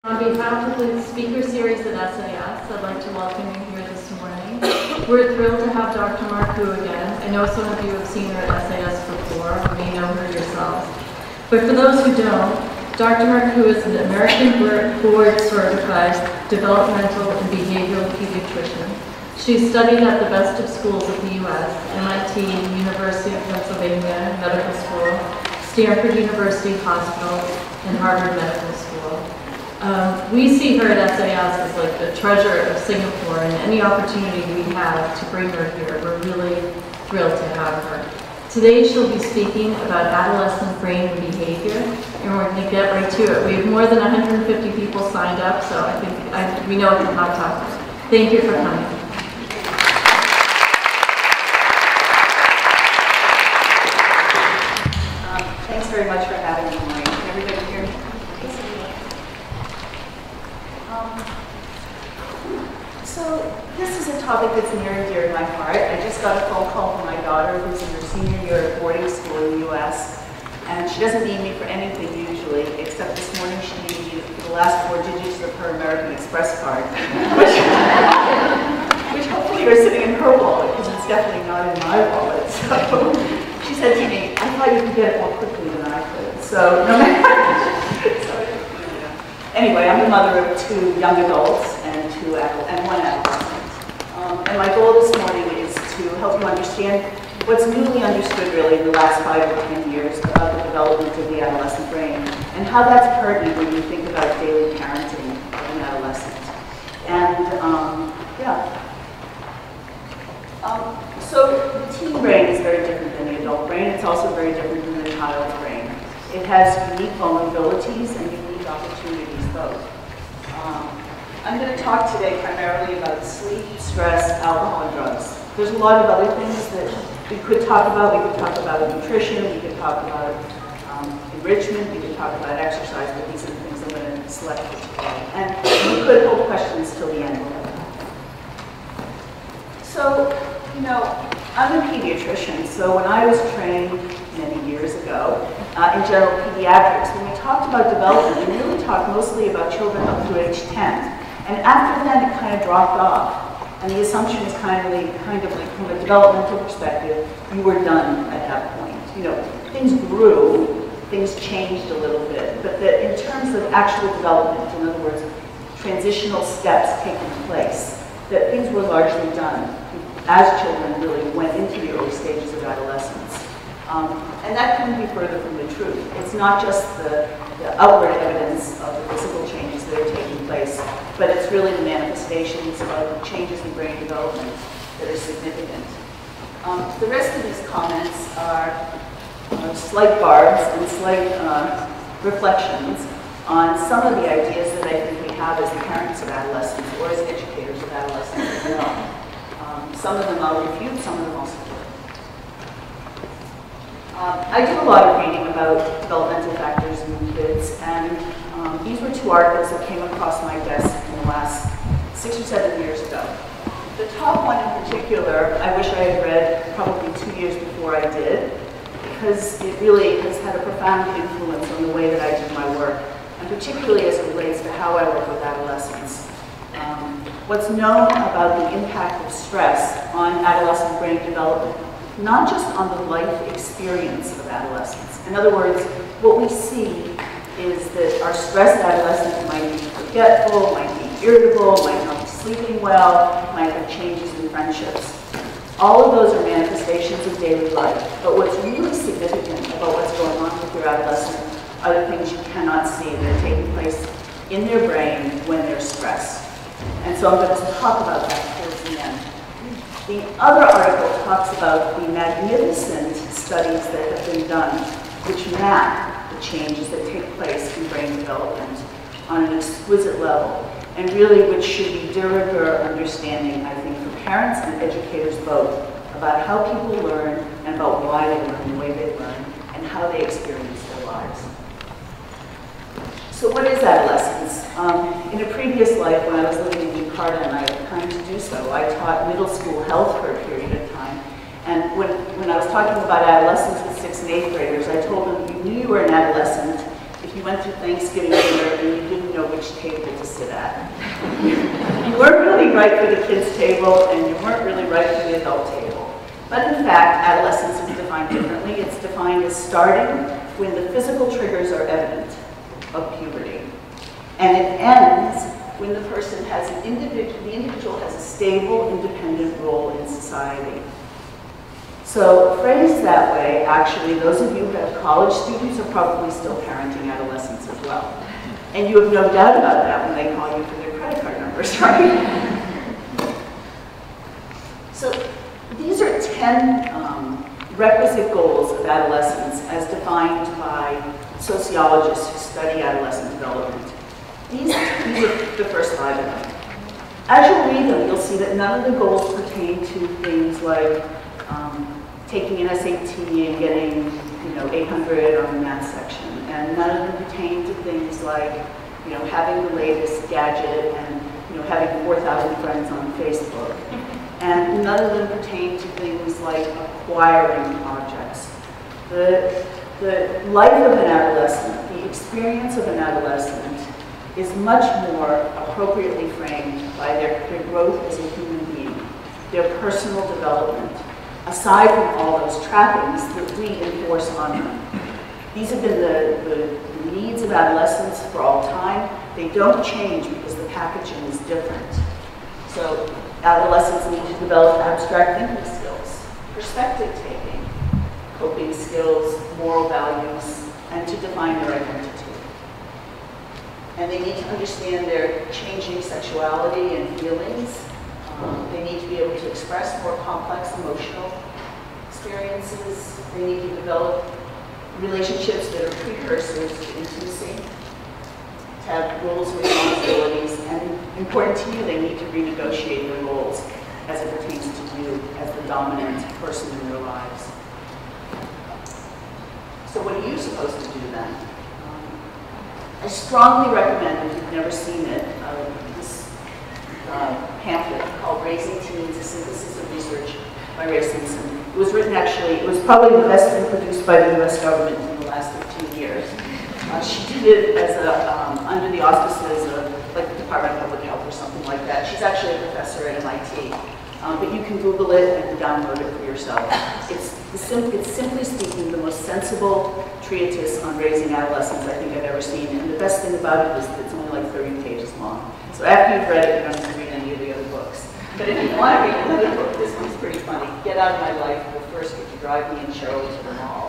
On behalf of the speaker series at SAS, I'd like to welcome you here this morning. We're thrilled to have Dr. Marcou again. I know some of you have seen her at SAS before, or may know her yourselves. But for those who don't, Dr. Marcou is an American board certified developmental and behavioral pediatrician. She studied at the best of schools of the U.S., MIT, University of Pennsylvania Medical School, Stanford University Hospitals, and Harvard Medical School. We see her at SAS as like the treasure of Singapore, and any opportunity we have to bring her here, we're really thrilled to have her. Today she'll be speaking about adolescent brain and behavior, and we're going to get right to it. We have more than 150 people signed up, so I think we know it's a hot topic. Thank you for coming. Thanks very much for having me, Maureen. Can everybody hear me? So this is a topic that's near and dear to my heart. I just got a phone call from my daughter who's in her senior year at boarding school in the U.S. And she doesn't need me for anything usually, except this morning she needed me for the last 4 digits of her American Express card, which hopefully are sitting in her wallet, because it's definitely not in my wallet. So she said to me, I thought you could get it more quickly than I could. So no matter. Anyway, I'm the mother of 2 young adults and 1 adolescent. And my goal this morning is to help you understand what's newly understood really in the last 5 or 10 years about the development of the adolescent brain and how that's pertinent when you think about daily parenting of an adolescent. And so the teen brain is very different than the adult brain. It's also very different than the child's brain. It has unique vulnerabilities and unique opportunities both. I'm going to talk today primarily about sleep, stress, alcohol, and drugs. There's a lot of other things that we could talk about. We could talk about nutrition, we could talk about enrichment, we could talk about exercise, but these are the things I'm going to select for today. And we could hold questions till the end. So, you know, I'm a pediatrician, so when I was trained many years ago in general pediatrics, when we talked about development, we really talked mostly about children up through age 10. And after that, it kind of dropped off. And the assumption is kind of like from a developmental perspective, you were done at that point. You know, things grew, things changed a little bit, but that in terms of actual development, in other words, transitional steps taking place, that things were largely done as children really went into the early stages of adolescence. And that couldn't be further from the truth. It's not just the outward evidence of the physical changes that are taking place, but it's really the manifestations of changes in brain development that are significant. The rest of these comments are slight barbs and slight reflections on some of the ideas that I think we have as parents of adolescents or as educators of adolescents as well. Some of them I'll refute, some of them I'll support. I do a lot of reading about developmental factors in kids, and these were 2 articles that came across my desk in the last 6 or 7 years ago. The top one in particular, I wish I had read probably 2 years before I did, because it really has had a profound influence on the way that I do my work, and particularly as it relates to how I work with adolescents. What's known about the impact of stress on adolescent brain development, not just on the life experience of adolescents. In other words, what we see is that our stressed adolescent might be forgetful, might be irritable, might not be sleeping well, might have changes in friendships. All of those are manifestations of daily life. But what's really significant about what's going on with your adolescent are the things you cannot see that are taking place in their brain when they're stressed. And so I'm going to talk about that towards the end. The other article talks about the magnificent studies that have been done which map the changes that take place in brain development on an exquisite level, and really which should be de rigueur understanding, I think, for parents and educators both, about how people learn and about why they learn the way they learn and how they experience their lives. So what is adolescence? In a previous life, when I was living in Jakarta, and I had time to do so, I taught middle school health for a period of time. And when I was talking about adolescents with 6th and 8th graders, I told them you knew you were an adolescent if if you went through Thanksgiving dinner and you didn't know which table to sit at. You weren't really right for the kids' table, and you weren't really right for the adult table. But in fact, adolescence is defined differently. It's defined as starting when the physical triggers are evident of puberty. And it ends when the person has the individual has a stable, independent role in society. So phrased that way, actually, those of you who have college students are probably still parenting adolescents as well. And you have no doubt about that when they call you for their credit card numbers, right? So these are 10 requisite goals of adolescence as defined by sociologists who study adolescent development. These are the first 5 of them. As you read them, you'll see that none of the goals pertain to things like taking an SAT and getting 800 on the math section. And none of them pertain to things like having the latest gadget and having 4,000 friends on Facebook. And none of them pertain to things like acquiring objects. The life of an adolescent, the experience of an adolescent, is much more appropriately framed by their growth as a human being, their personal development, aside from all those trappings that we enforce on them. These have been the needs of adolescents for all time. They don't change because the packaging is different. So adolescents need to develop abstract thinking skills, perspective taking, coping skills, moral values, and to define their identity. And they need to understand their changing sexuality and feelings. They need to be able to express more complex emotional experiences. They need to develop relationships that are precursors to intimacy, to have roles and responsibilities, and important to you, they need to renegotiate their roles as it pertains to you as the dominant person in their lives. So what are you supposed to do then? I strongly recommend, if you've never seen it, this pamphlet called Raising Teens, a Synthesis of Research by Ray Simpson. It was written actually, it was probably the best thing produced by the US government in the last 15 years. She did it as under the auspices of like the Department of Public Health or something like that. She's actually a professor at MIT. But you can Google it and download it for yourself. It's simply speaking the most sensible treatise on raising adolescents I think I've ever seen. And the best thing about it is that it's only like 30 pages long. So after you've read it, you don't have to read any of the other books. But if you want to read another book, this one's pretty funny. Get Out of My Life will first get to drive me and Cheryl to the mall.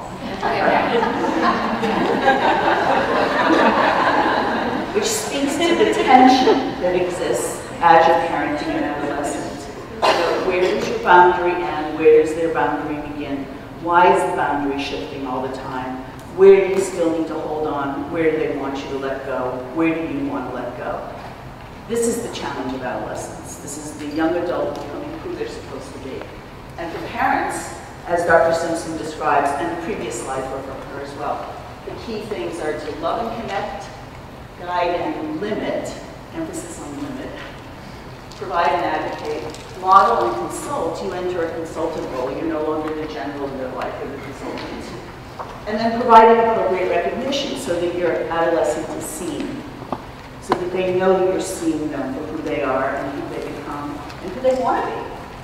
Which speaks to the tension that exists as you're parenting an adolescent. So where does your boundary end? Where does their boundary begin? Why is the boundary shifting all the time? Where do you still need to hold on? Where do they want you to let go? Where do you want to let go? This is the challenge of adolescence. This is the young adult becoming who they're supposed to be. And for parents, as Dr. Simpson describes, and the previous slide were from her as well, the key things are to love and connect, guide and limit, emphasis on limit, provide and advocate, model and consult. You enter a consultant role. You're no longer the general in their life, you're the consultant. And then providing appropriate recognition so that your adolescent is seen, so that they know that you're seeing them for who they are and who they become and who they want to be.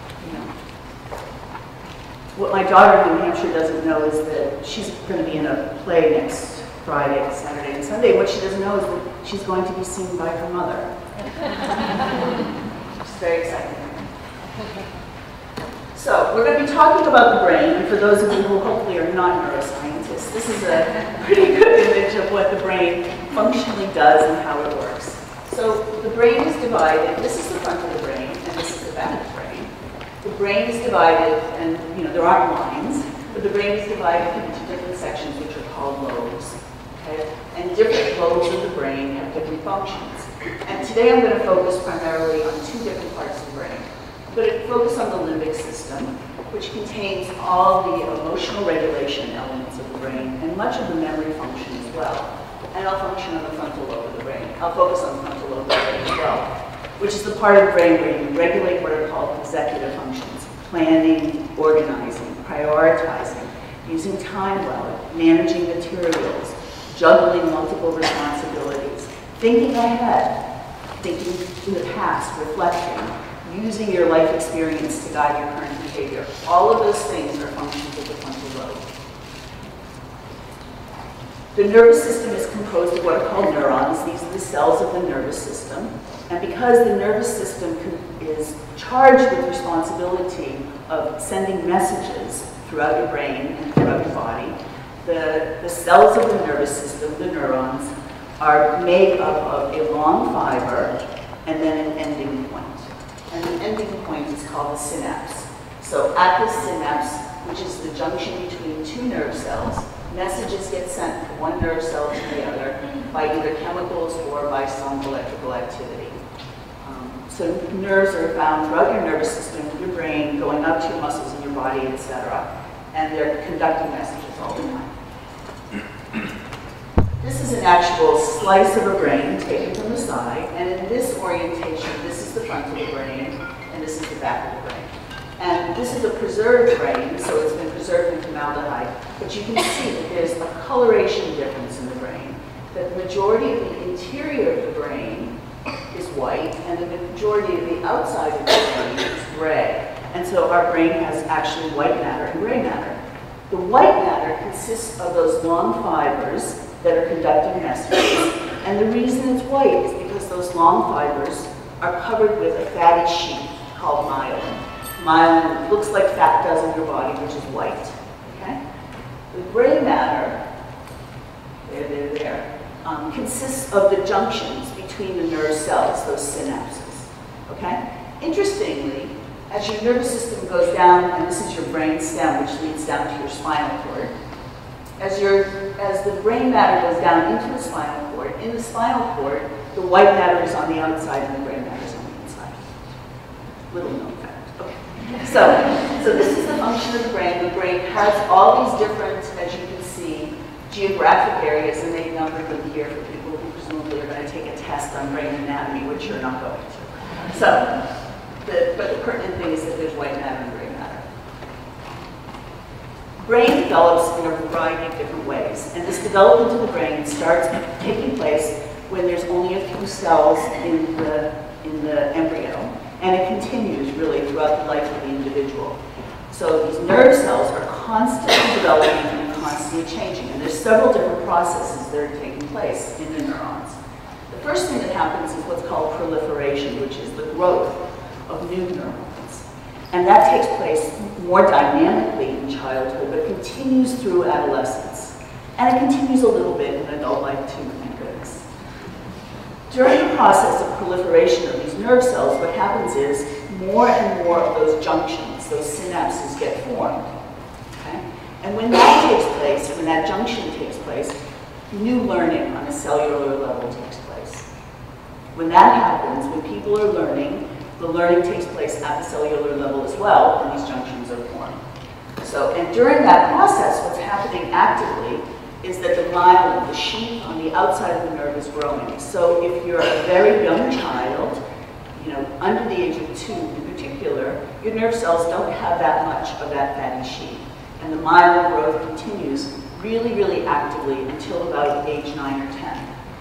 What my daughter in New Hampshire doesn't know is that she's going to be in a play next Friday, Saturday, and Sunday. What she doesn't know is that she's going to be seen by her mother. It's very exciting. So we're going to be talking about the brain, and for those of you who hopefully are not neuroscientists, this is a pretty good image of what the brain functionally does and how it works. So the brain is divided. This is the front of the brain, and this is the back of the brain. The brain is divided, and there aren't lines, but the brain is divided into different sections which are called lobes. Okay? And different lobes of the brain have different functions. And today I'm going to focus primarily on 2 different parts of the brain. I'm going to focus on the limbic system, which contains all the emotional regulation elements of the brain and much of the memory function as well. And I'll function on the frontal lobe of the brain. I'll focus on the frontal lobe of the brain as well, which is the part of the brain where you regulate what are called executive functions: planning, organizing, prioritizing, using time well, managing materials, juggling multiple responsibilities, thinking ahead, thinking in the past, reflecting, using your life experience to guide your current behavior. All of those things are functions of the frontal lobe. The nervous system is composed of what are called neurons. These are the cells of the nervous system. And because the nervous system is charged with responsibility of sending messages throughout your brain and throughout your body, the cells of the nervous system, the neurons, are made up of a long fiber and then an ending point. And the ending point is called the synapse. So at the synapse, which is the junction between two nerve cells, messages get sent from one nerve cell to the other by either chemicals or by some electrical activity. So nerves are found throughout your nervous system, your brain, going up to your muscles in your body, etc. And they're conducting messages all the time. This is an actual slice of a brain taken from the side, and in this orientation, this is the front of the brain, and this is the back of the brain. And this is a preserved brain, so it's been preserved in formaldehyde, but you can see that there's a coloration difference in the brain, that the majority of the interior of the brain is white, and the majority of the outside of the brain is gray. And so our brain has actually white matter and gray matter. The white matter consists of those long fibers that are conducting messages, and the reason it's white is because those long fibers are covered with a fatty sheath called myelin. Myelin looks like fat does in your body, which is white. Okay? The gray matter, consists of the junctions between the nerve cells, those synapses. Okay? Interestingly, as your nervous system goes down, and this is your brain stem, which leads down to your spinal cord, as the brain matter goes down into the spinal cord, in the spinal cord, the white matter is on the outside and the gray matter is on the inside. Little known fact. Okay. So this is the function of the brain. The brain has all these different, as you can see, geographic areas, and they've numbered them here for people who presumably are going to take a test on brain anatomy, which you're not going to. But the pertinent thing is that there's white matter and gray matter. Brain develops in a variety of different ways, and this development of the brain starts taking place when there's only a few cells in the embryo, and it continues really throughout the life of the individual. So these nerve cells are constantly developing and constantly changing, and there's several different processes that are taking place in the neurons. The first thing that happens is what's called proliferation, which is the growth of new neurons. And that takes place more dynamically in childhood, but continues through adolescence. And it continues a little bit in adult life too, thank goodness. During the process of proliferation of these nerve cells, what happens is more and more of those junctions, those synapses get formed. Okay? And when that takes place, when that junction takes place, new learning on a cellular level takes place. When that happens, when people are learning, the learning takes place at the cellular level as well, and these junctions are formed. And during that process, what's happening actively is that the myelin, the sheath on the outside of the nerve, is growing. So if you're a very young child, under the age of 2 in particular, your nerve cells don't have that much of that fatty sheath. And the myelin growth continues really, really actively until about age 9 or 10.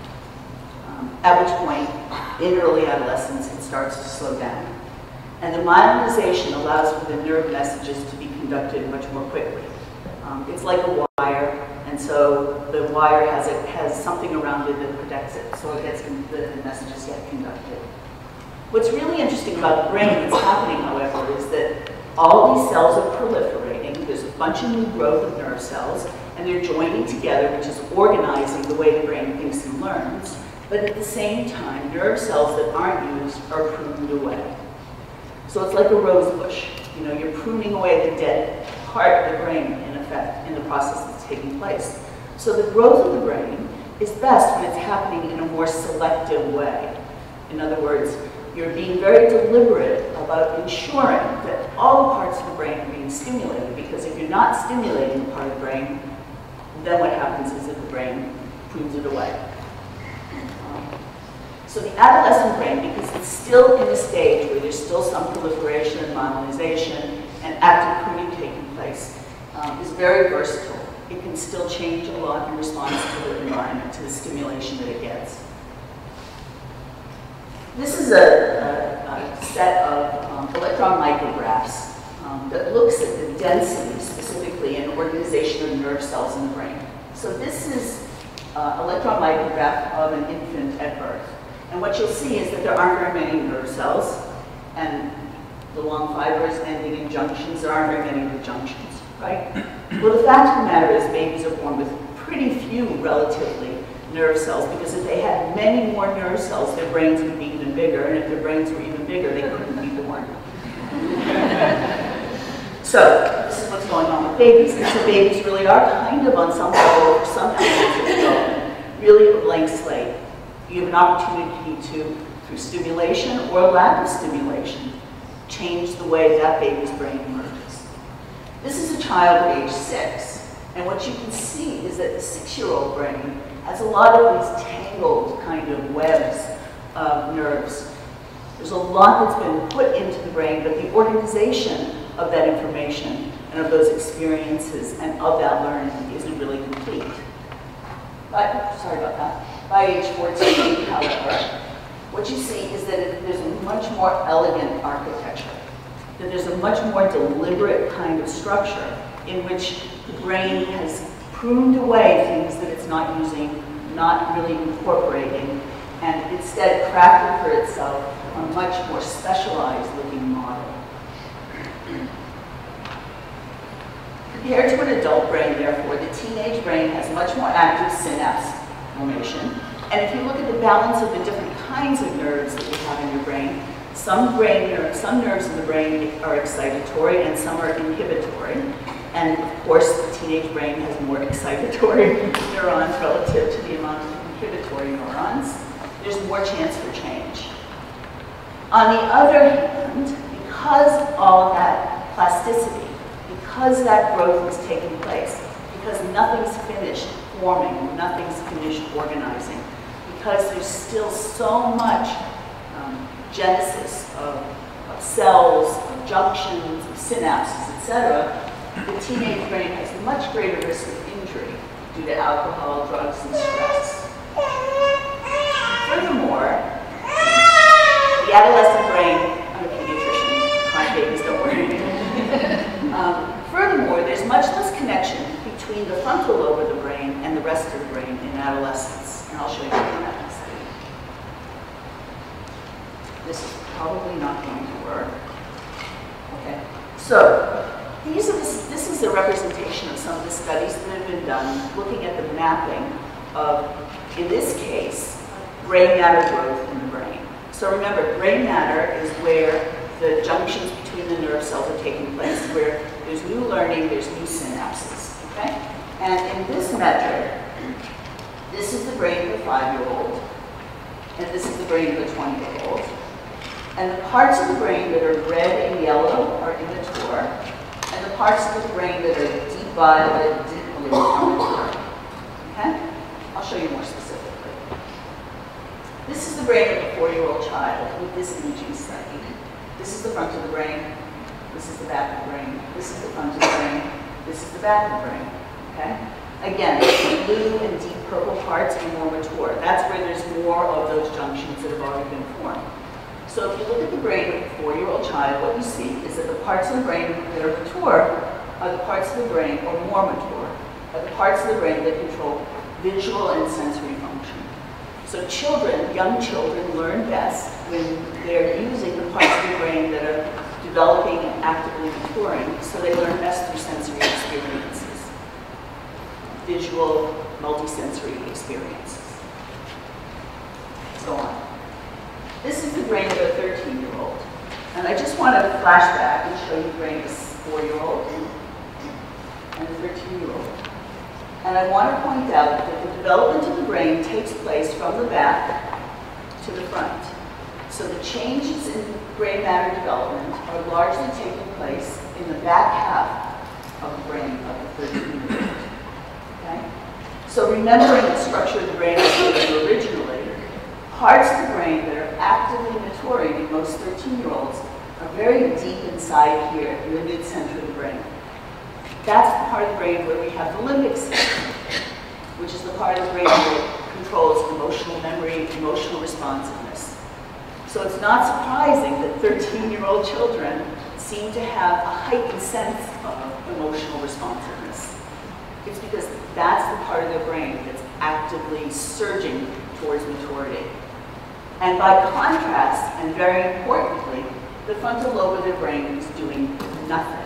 At which point, in early adolescence, it starts to slow down. And the myelinization allows for the nerve messages to be conducted much more quickly. It's like a wire, and so the wire has something around it that protects it, so the messages get conducted. What's really interesting about the brain that's happening, however, is that all these cells are proliferating. There's a bunch of new growth of nerve cells, and they're joining together, which is organizing the way the brain thinks and learns. But at the same time, nerve cells that aren't used are pruned away. So it's like a rose bush. You're pruning away the dead part of the brain, in effect, in the process that's taking place. So the growth of the brain is best when it's happening in a more selective way. In other words, you're being very deliberate about ensuring that all the parts of the brain are being stimulated, because if you're not stimulating the part of the brain, then what happens is that the brain prunes it away. So the adolescent brain, because it's still in a stage where there's still some proliferation and myelinization and active pruning taking place, is very versatile. It can still change a lot in response to the environment. environment to the stimulation that it gets. This is a set of electron micrographs that looks at the density, specifically, and organization of nerve cells in the brain. So this is electron micrograph of an infant at birth. And what you'll see is that there aren't very many nerve cells, and the long fibers ending in junctions, there aren't very many of the junctions, right? Well, the fact of the matter is babies are born with pretty few, relatively, nerve cells, because if they had many more nerve cells, their brains would be even bigger, and if their brains were even bigger, they couldn't be born. So, this is what's going on with babies. And so babies really are kind of, on some level, or some elements of development, really a blank slate. You have an opportunity to, through stimulation or lack of stimulation, change the way that baby's brain emerges. This is a child at age 6, and what you can see is that the 6-year-old brain has a lot of these tangled kind of webs of nerves. There's a lot that's been put into the brain, but the organization of that information and of those experiences and of that learning isn't really complete. But, sorry about that. By age 14, however, what you see is that there's a much more elegant architecture, that there's a much more deliberate kind of structure in which the brain has pruned away things that it's not using, not really incorporating, and instead crafted for itself a much more specialized looking model. Compared to an adult brain, therefore, the teenage brain has much more active synapse formation. And if you look at the balance of the different kinds of nerves that you have in your brain, some nerves in the brain are excitatory and some are inhibitory. And of course, the teenage brain has more excitatory neurons relative to the amount of inhibitory neurons. There's more chance for change. On the other hand, because all of that plasticity, because that growth is taking place, because nothing's finished forming, nothing's finished organizing, because there's still so much genesis of cells, of junctions, of synapses, etc., the teenage brain has much greater risk of injury due to alcohol, drugs, and stress. Furthermore, the adolescent brain, I'm a pediatrician, my babies, don't worry. Furthermore, there's much less connection between the frontal lobe of the brain and the rest of the brain in adolescence. And I'll show you that in a second. This is probably not going to work. Okay. So, this is a representation of some of the studies that have been done looking at the mapping of, in this case, gray matter growth in the brain. So remember, gray matter is where the junctions between the nerve cells are taking place, where there's new learning, there's new synapses, okay? And in this metric, this is the brain of the 5-year-old, and this is the brain of the 20-year-old. And the parts of the brain that are red and yellow are immature, and the parts of the brain that are deep violet, deep blue are mature, okay? I'll show you more specifically. This is the brain of a 4-year-old child with this imaging study. This is the front of the brain, this is the back of the brain, this is the front of the brain, this is the back of the brain, okay? Again, the blue and deep purple parts are more mature. That's where there's more of those junctions that have already been formed. So if you look at the brain of a 4-year-old child, what you see is that the parts of the brain that are mature are the parts of the brain, or more mature, are the parts of the brain that control visual and sensory function. So children, young children, learn best when they're using the parts of the brain that are developing and actively maturing, so they learn best through sensory experiences, visual, multisensory experiences. So on. This is the brain of a 13-year-old. And I just want to flash back and show you the brain of a 4-year-old and a 13-year-old. And I want to point out that the development of the brain takes place from the back to the front. So the changes in gray matter development are largely taking place in the back half of the brain of the 13-year-old. Okay? So remembering the structure of the brain as given originally, parts of the brain that are actively maturing in most 13-year-olds are very deep inside here in the mid-center of the brain. That's the part of the brain where we have the limbic system. which is the part of the brain that controls emotional memory, emotional responsiveness. So it's not surprising that 13-year-old children seem to have a heightened sense of emotional responsiveness. It's because that's the part of their brain that's actively surging towards maturity. And by contrast, and very importantly, the frontal lobe of their brain is doing nothing.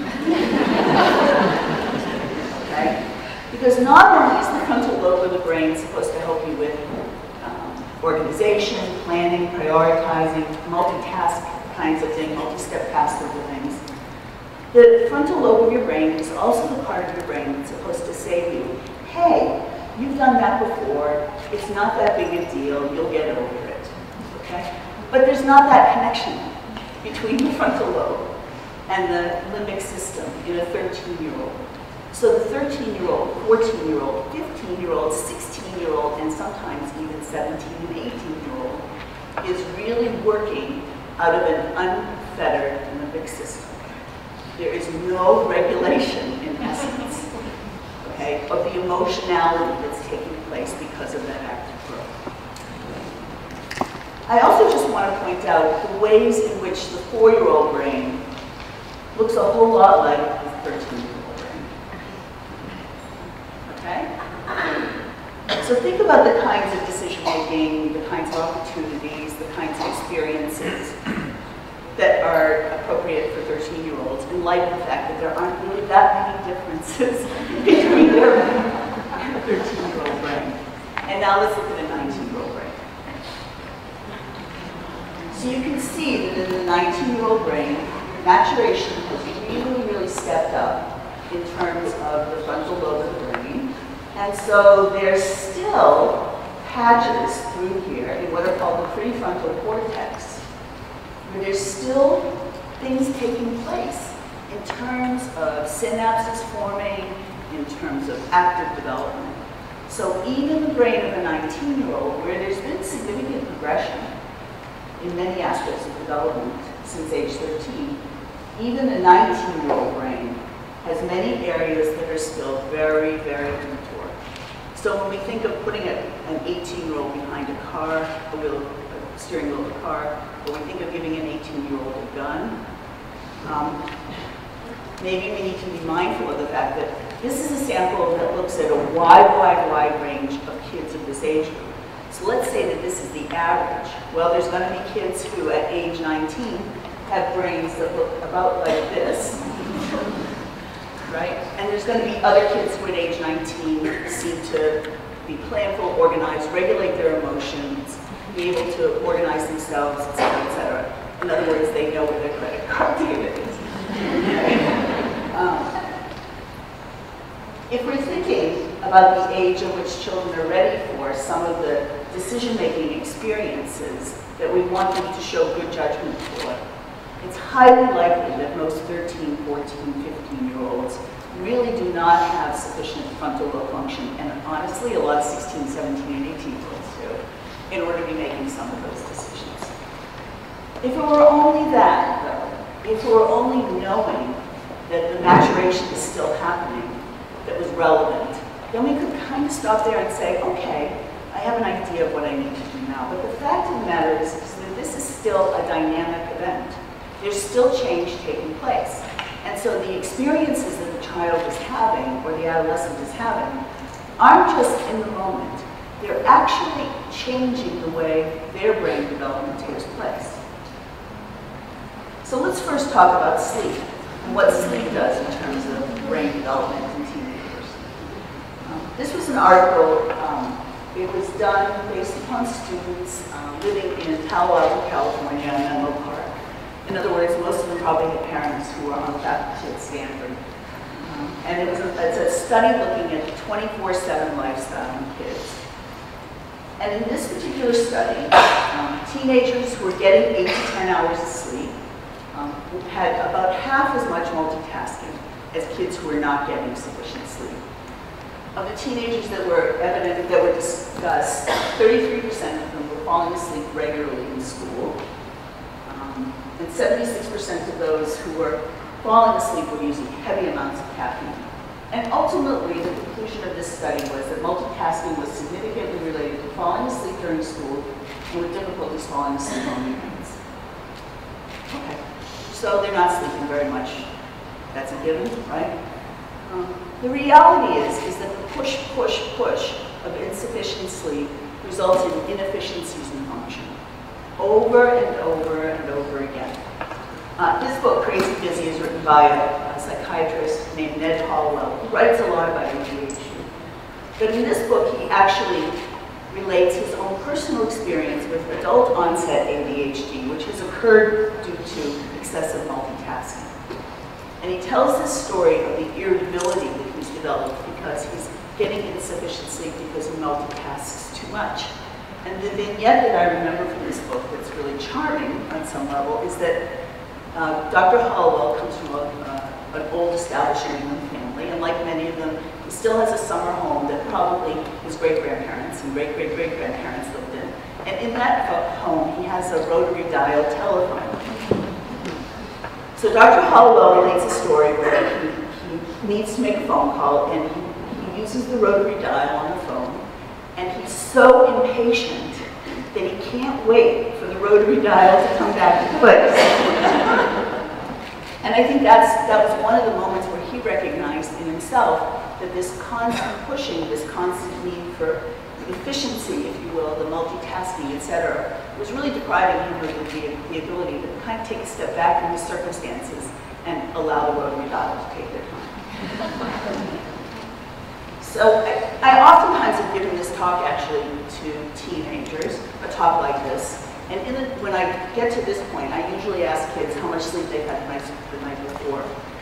Okay? Because not only is the frontal lobe of the brain supposed to help you with organization, planning, prioritizing, multitask kinds of things, multi-step task of things, the frontal lobe of your brain is also the part of your brain that's supposed to say to you, hey, you've done that before, it's not that big a deal, you'll get over it. Okay? But there's not that connection between the frontal lobe and the limbic system in a 13-year-old. So the 13-year-old, 14-year-old, 15-year-old, 16-year-old, and sometimes even 17 and 18-year-old is really working out of an unfettered limbic system. There is no regulation, in essence, okay, of the emotionality that's taking place because of that active growth. I also just want to point out the ways in which the 4-year-old brain looks a whole lot like the 13-year-old brain. Okay? So think about the kinds of decision-making, the kinds of opportunities, the kinds of experiences that are appropriate for 13-year-olds in light of the fact that there aren't really that many differences between their 13-year-old brain. And now let's look at a 19-year-old brain. So you can see that in the 19-year-old brain, maturation has really, really stepped up in terms of the frontal lobe of the brain. And so there's still patches through here in what are called the prefrontal cortex, where there's still things taking place in terms of synapses forming, in terms of active development. So even the brain of a 19-year-old, where there's been significant progression in many aspects of development since age 13, even a 19-year-old brain has many areas that are still very, very immature. So when we think of putting an 18-year-old behind a car, a steering wheel of a car, or we think of giving an 18-year-old a gun, maybe we need to be mindful of the fact that this is a sample that looks at a wide range of kids of this age group. So let's say that this is the average. Well, there's going to be kids who at age 19 have brains that look about like this, right? And there's going to be other kids who at age 19 seem to be planful, organized, regulate their emotions, be able to organize themselves, et cetera, et cetera. In other words, they know where their credit card data is. If we're thinking about the age at which children are ready for some of the decision-making experiences that we want them to show good judgment for, it's highly likely that most 13, 14, 15-year-olds really do not have sufficient frontal lobe function, and honestly, a lot of 16, 17, and 18-year-olds do, in order to be making some of those decisions. If it were only that, though, if it were only knowing that the maturation is still happening that was relevant, then we could kind of stop there and say, okay, I have an idea of what I need to do now. But the fact of the matter is that this is still a dynamic event. There's still change taking place. And so the experiences that the child is having, or the adolescent is having, aren't just in the moment. They're actually changing the way their brain development takes place. So let's first talk about sleep, and what sleep does in terms of brain development in teenagers. This was an article, it was done based upon students living in Palo Alto, California, and Menlo Park. In other words, most of them probably had parents who were on faculty at Stanford. And it's a study looking at 24/7 lifestyle in kids. And in this particular study, teenagers who were getting 8 to 10 hours of sleep had about half as much multitasking as kids who were not getting sufficient sleep. Of the teenagers that were discussed, 33% of them were falling asleep regularly in school. And 76% of those who were falling asleep were using heavy amounts of caffeine. And ultimately, the conclusion of this study was that multitasking was significantly related to falling asleep during school and with difficulties falling asleep on weekends. Okay, so they're not sleeping very much. That's a given, right? The reality is that the push of insufficient sleep results in inefficiencies in function over and over and over again. This book, Crazy Busy, is written by a psychiatrist named Ned Hallowell. He writes a lot about ADHD. But in this book, he actually relates his own personal experience with adult onset ADHD, which has occurred due to excessive multitasking. And he tells this story of the irritability that he's developed because he's getting insufficient sleep because he multitasks too much. And the vignette that I remember from this book that's really charming on some level is that Dr. Hallowell comes from an old established New England family, and like many of them, he still has a summer home that probably his great-grandparents and great-great-great-grandparents lived in. And in that home, he has a rotary dial telephone. So Dr. Hallowell relates a story where he needs to make a phone call, and he uses the rotary dial on the phone, and he's so impatient that he can't wait for the rotary dial to come back to place. And I think that was one of the moments where he recognized in himself that this constant pushing, this constant need for efficiency, if you will, the multitasking, etc., was really depriving him of the ability to kind of take a step back from his circumstances and allow the rotary dial to take their time. So I oftentimes have given this talk actually to teenagers, a talk like this, and when I get to this point, I usually ask kids how much sleep they've had the night before.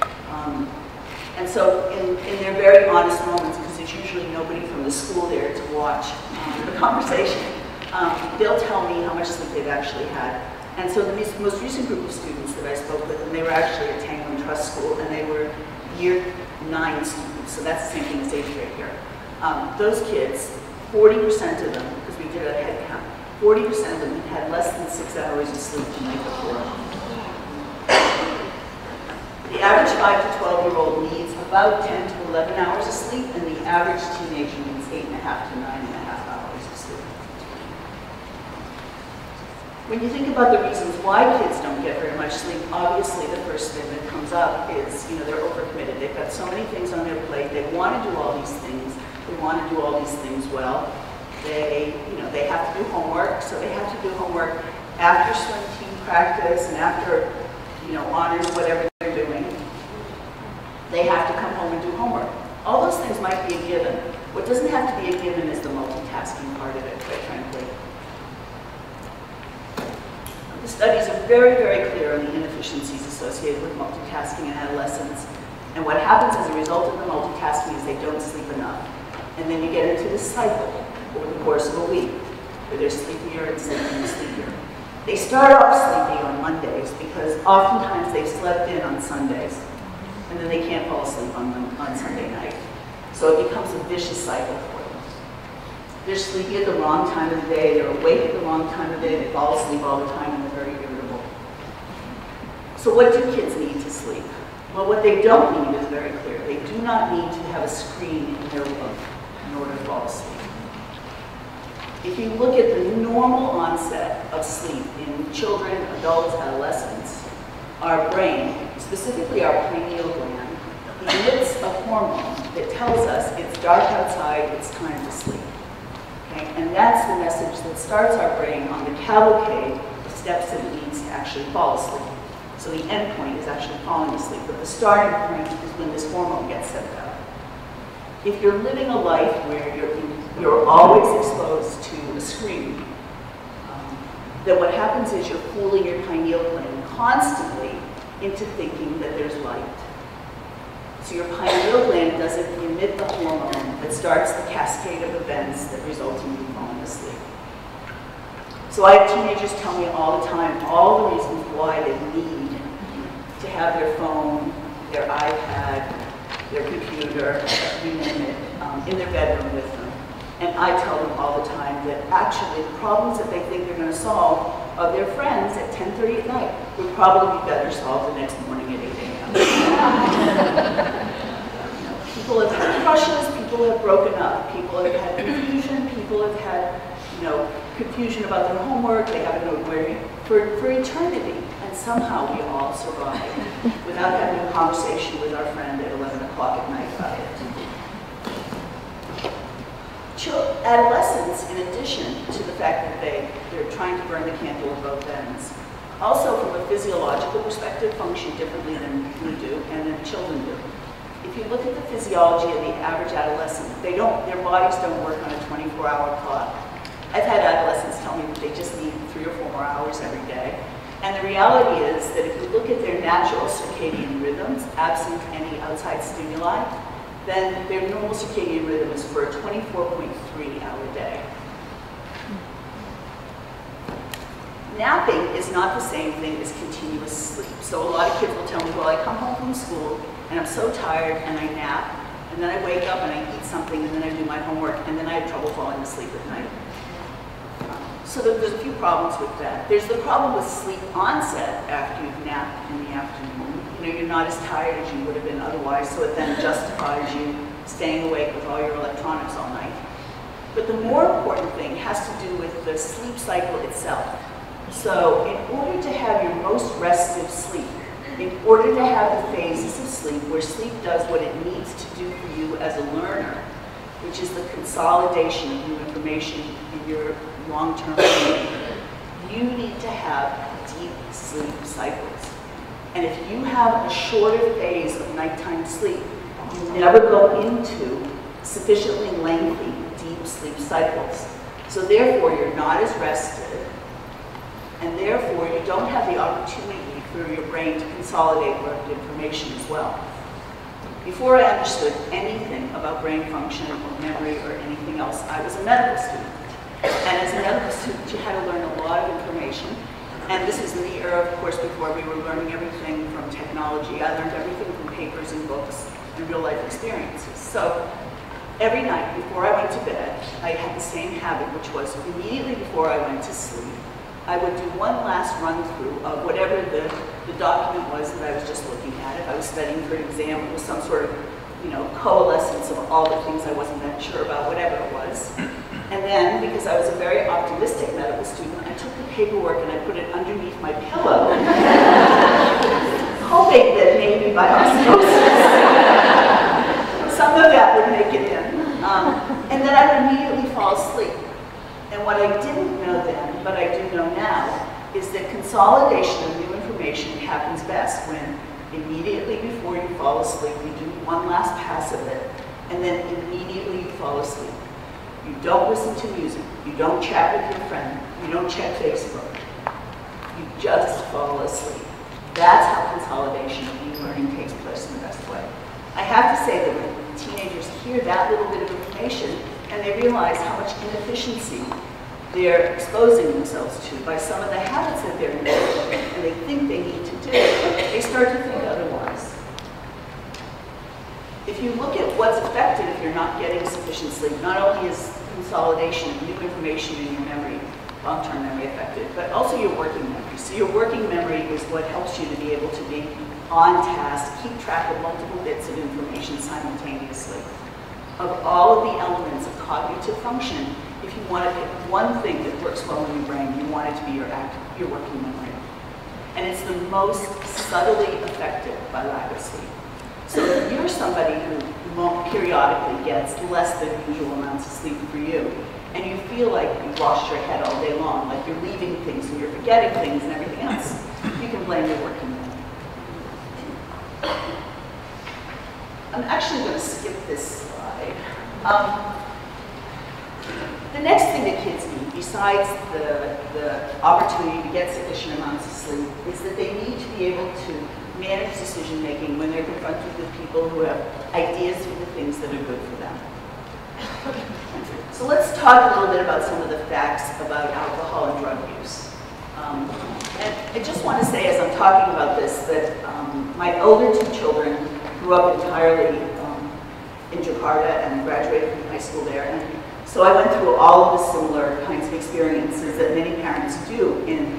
And so in their very honest moments, because there's usually nobody from the school there to watch the conversation, they'll tell me how much sleep they've actually had. And so the most recent group of students that I spoke with, and they were actually at Tanglin Trust School, and they were year 9 students, so that's the same thing as 8th grade here. Those kids, 40% of them, because we did a head count, 40% of them had less than 6 hours of sleep the night before. The average 5 to 12-year-old needs about 10 to 11 hours of sleep, and the average teenager needs 8.5 to 9.5 hours of sleep. When you think about the reasons why kids don't get very much sleep, obviously the first thing that comes up is, they're overcommitted. They've got so many things on their plate. They want to do all these things. They want to do all these things well. They have to do homework, so they have to do homework after swim team practice and after, honors, whatever they're doing. They have to come home and do homework. All those things might be a given. What doesn't have to be a given is the multitasking part of it, quite frankly. The studies are very, very clear on the inefficiencies associated with multitasking in adolescents. And what happens as a result of the multitasking is they don't sleep enough. And then you get into this cycle over the course of a week, where they're sleepier and sleepier and sleepier. They start off sleepy on Mondays because oftentimes they've slept in on Sundays, and then they can't fall asleep on Sunday night. So it becomes a vicious cycle for them. They're sleepy at the wrong time of the day, they're awake at the wrong time of the day, they fall asleep all the time, and they're very irritable. So what do kids need to sleep? Well, what they don't need is very clear. They do not need to have a screen in their room in order to fall asleep. If you look at the normal onset of sleep in children, adults, adolescents, our brain, specifically our pineal gland, emits a hormone that tells us it's dark outside, it's time to sleep. Okay? And that's the message that starts our brain on the cavalcade of steps that it needs to actually fall asleep. So the end point is actually falling asleep, but the starting point is when this hormone gets sent out. If you're living a life where you're always exposed to a screen, then what happens is you're fooling your pineal gland constantly into thinking that there's light. So your pineal gland doesn't emit the hormone that starts the cascade of events that result in you falling asleep. So I have teenagers tell me all the time all the reasons why they need to have their phone, their iPad, their computer, you name it, in their bedroom with them. And I tell them all the time that actually the problems that they think they're going to solve of their friends at 10:30 at night would probably be better solved the next morning at 8 a.m. People have had crushes, people have broken up, people have had confusion, people have had, confusion about their homework, they haven't known where for eternity. And somehow we all survive without having a conversation with our friend at 11 o'clock at night about it. Adolescents, in addition to the fact that they're trying to burn the candle at both ends, also from a physiological perspective function differently than we do and than children do. If you look at the physiology of the average adolescent, their bodies don't work on a 24-hour clock. I've had adolescents tell me that they just need 3 or 4 more hours every day. And the reality is that if you look at their natural circadian rhythms, absent any outside stimuli, then their normal circadian rhythm is for a 24.3-hour day. Napping is not the same thing as continuous sleep. So a lot of kids will tell me, well, I come home from school and I'm so tired and I nap, and then I wake up and I eat something and then I do my homework and then I have trouble falling asleep at night. So there's a few problems with that. There's the problem with sleep onset after you've napped in the afternoon. You're not as tired as you would have been otherwise, so it then justifies you staying awake with all your electronics all night. But the more important thing has to do with the sleep cycle itself. So in order to have your most restive sleep, in order to have the phases of sleep where sleep does what it needs to do for you as a learner, which is the consolidation of new information in your long-term memory, you need to have deep sleep cycles. And if you have a shorter phase of nighttime sleep, you never go into sufficiently lengthy, deep sleep cycles. So therefore, you're not as rested, and therefore, you don't have the opportunity for your brain to consolidate learned information as well. Before I understood anything about brain function or memory or anything else, I was a medical student. And as a medical student, you had to learn a lot of information. And this is in the era, of course, before we were learning everything from technology. I learned everything from papers and books and real-life experiences. So every night before I went to bed, I had the same habit, which was immediately before I went to sleep, I would do one last run-through of whatever the document was that I was just looking at. If I was studying for an exam, it was some sort of coalescence of all the things I wasn't that sure about, whatever it was. And then, because I was a very optimistic medical student, I took the paperwork and I put it underneath my pillow, hoping that maybe by osmosis, some of that would make it in. And then I would immediately fall asleep. And what I didn't know then, but I do know now, is that consolidation of new information happens best when immediately before you fall asleep, you do one last pass of it, and then immediately you fall asleep. You don't listen to music, you don't chat with your friend, you don't check Facebook. You just fall asleep. That's how consolidation of new learning takes place in the best way. I have to say that when teenagers hear that little bit of information and they realize how much inefficiency they're exposing themselves to by some of the habits that they're engaged in and they think they need to do, they start to think otherwise. If you look at what's affected if you're not getting sufficient sleep, not only is consolidation of new information in your memory, long-term memory affected, but also your working memory. So your working memory is what helps you to be able to be on task, keep track of multiple bits of information simultaneously. Of all of the elements of cognitive function, if you want to pick one thing that works well in your brain, you want it to be your working memory. And it's the most subtly affected by lack of sleep. So if you're somebody who periodically gets less than usual amounts of sleep for you, and you feel like you've lost your head all day long, like you're leaving things and you're forgetting things and everything else, you can blame your working memory. I'm actually going to skip this slide. The next thing that kids need, besides the opportunity to get sufficient amounts of sleep, is that they need to be able to manage decision making when they're confronted with people who have ideas for the things that are good for them. So let's talk a little bit about some of the facts about alcohol and drug use. And I just want to say, as I'm talking about this, that my older two children grew up entirely in Jakarta and graduated from high school there. And so I went through all of the similar kinds of experiences that many parents do in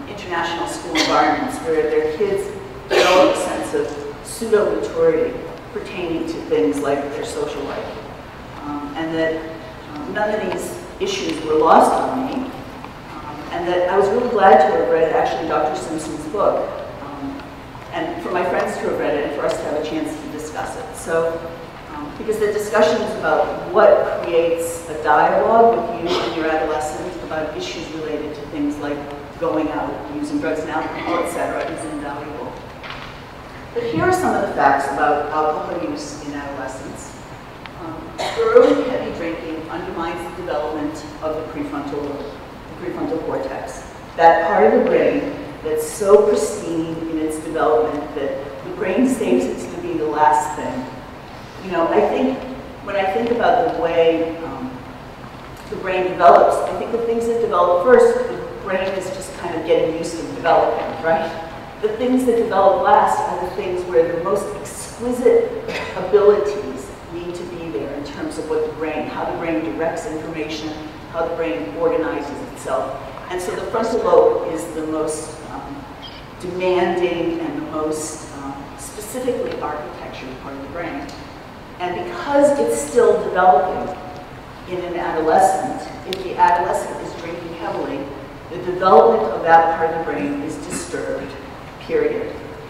international school environments where their kids develop a sense of pseudo-maturity pertaining to things like their social life. And that none of these issues were lost on me. And that I was really glad to have read actually Dr. Simpson's book. And for my friends to have read it and for us to have a chance to discuss it. So, because the discussion is about what creates a dialogue with you and your adolescent about issues related to things like going out, using drugs and alcohol, etc., is invaluable. But here are some of the facts about alcohol use in adolescence. Early heavy drinking undermines the development of the prefrontal cortex, that part of the brain that's so pristine in its development that the brain saves it to be the last thing. You know, I think, when I think about the way the brain develops, I think the things that develop first, the brain is just kind of getting used to developing, right? The things that develop last are the things where the most exquisite abilities need to be there in terms of what the brain, how the brain directs information, how the brain organizes itself. And so the frontal lobe is the most demanding and the most specifically architectured part of the brain. And because it's still developing in an adolescent, if the adolescent is drinking heavily, the development of that part of the brain is disturbed, period.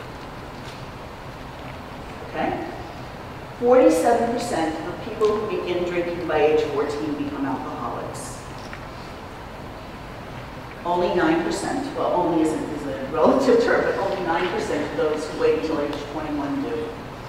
Okay? 47% of people who begin drinking by age 14 become alcoholics. Only 9%, well, only is a relative term, but only 9% of those who wait until age 21 do.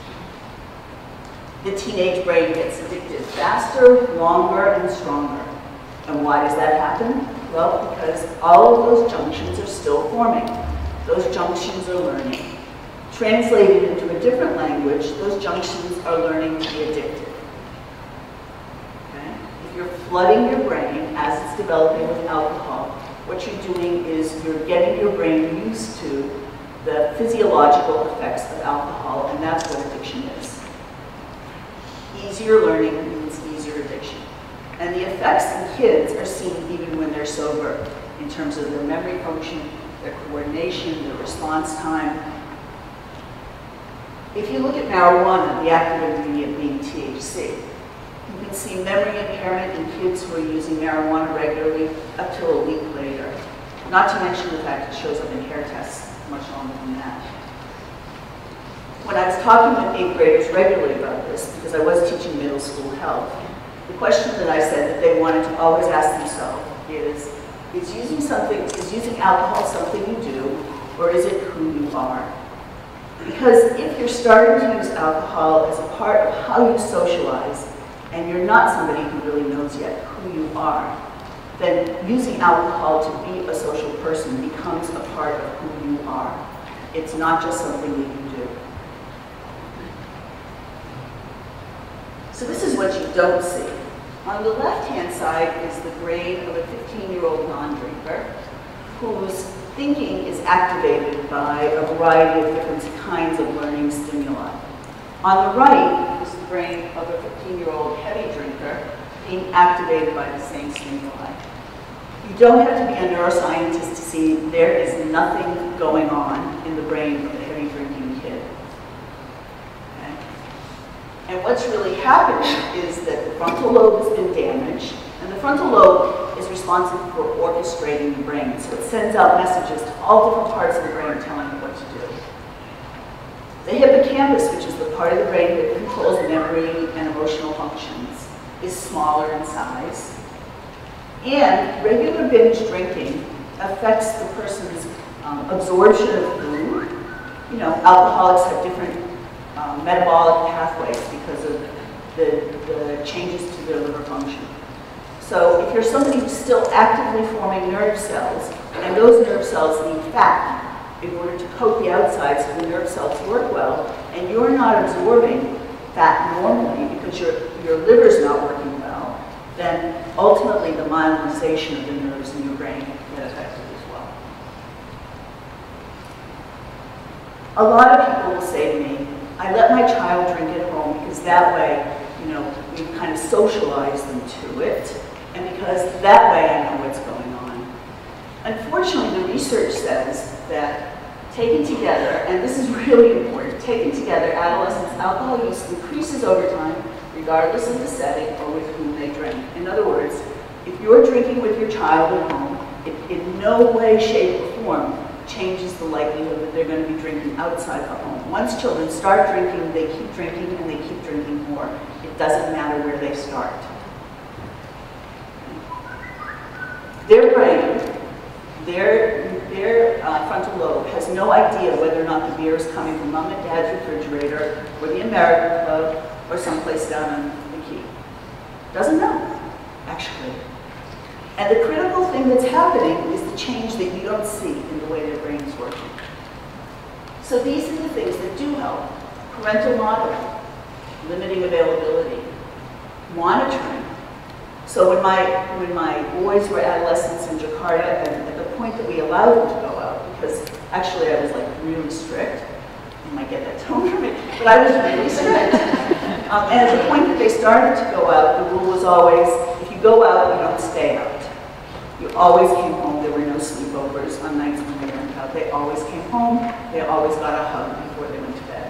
The teenage brain gets addicted faster, longer, and stronger. And why does that happen? Well, because all of those junctions are still forming. Those junctions are learning. Translated into a different language, those junctions are learning to be addicted. Okay? If you're flooding your brain as it's developing with alcohol, what you're doing is you're getting your brain used to the physiological effects of alcohol, and that's what addiction is. Easier learning means easier addiction. And the effects in kids are seen even when they're sober, in terms of their memory function, their coordination, their response time. If you look at marijuana, the active ingredient being THC, you can see memory impairment in kids who are using marijuana regularly up to a week later. Not to mention the fact it shows up in hair tests much longer than that. When I was talking with 8th graders regularly about this, because I was teaching middle school health, the question that I said that they wanted to always ask themselves is using alcohol something you do, or is it who you are? Because if you're starting to use alcohol as a part of how you socialize, and you're not somebody who really knows yet who you are, then using alcohol to be a social person becomes a part of who you are. It's not just something that you do. So this is what you don't see. On the left-hand side is the brain of a 15-year-old non-drinker whose thinking is activated by a variety of different kinds of learning stimuli. On the right is the brain of a 15-year-old heavy drinker being activated by the same stimuli. You don't have to be a neuroscientist to see there is nothing going on in the brain of a heavy drinking kid. Okay? And what's really happening is that the frontal lobe has been damaged, and the frontal lobe is responsible for orchestrating the brain. So it sends out messages to all different parts of the brain telling it what to do. The hippocampus, which is the part of the brain that controls memory and emotional functions, is smaller in size. And regular binge drinking affects the person's absorption of food. You know, alcoholics have different metabolic pathways because of the changes to their liver function. So if you're somebody who's still actively forming nerve cells, and those nerve cells need fat in order to coat the outside so the nerve cells work well, and you're not absorbing fat normally because your liver's not working well, then ultimately the myelinization of the nerves in your brain get affected as well. A lot of people will say to me, I let my child drink at home because that way, you know, we kind of socialize them to it, and because that way I know what's going on. Unfortunately, the research says that taken together, and this is really important, taken together, adolescents' alcohol use increases over time, regardless of the setting or with whom they drink. In other words, if you're drinking with your child at home, it in no way, shape, or form changes the likelihood that they're going to be drinking outside the home. Once children start drinking, they keep drinking and they keep drinking more. It doesn't matter where they start. Their brain, their frontal lobe has no idea whether or not the beer is coming from mom and dad's refrigerator or the American Club or someplace down on the quay. Doesn't know, actually. And the critical thing that's happening is the change that you don't see in the way their brain is working. So these are the things that do help. Parental modeling, limiting availability, monitoring. So when my boys were adolescents in Jakarta, and at the point that we allowed them to go out, because actually I was like really strict, you might get that tone from me, but I was really strict. And at the point that they started to go out, the rule was always, if you go out, you don't stay out. You always came home. There were no sleepovers on nights when they went out. They always came home. They always got a hug before they went to bed.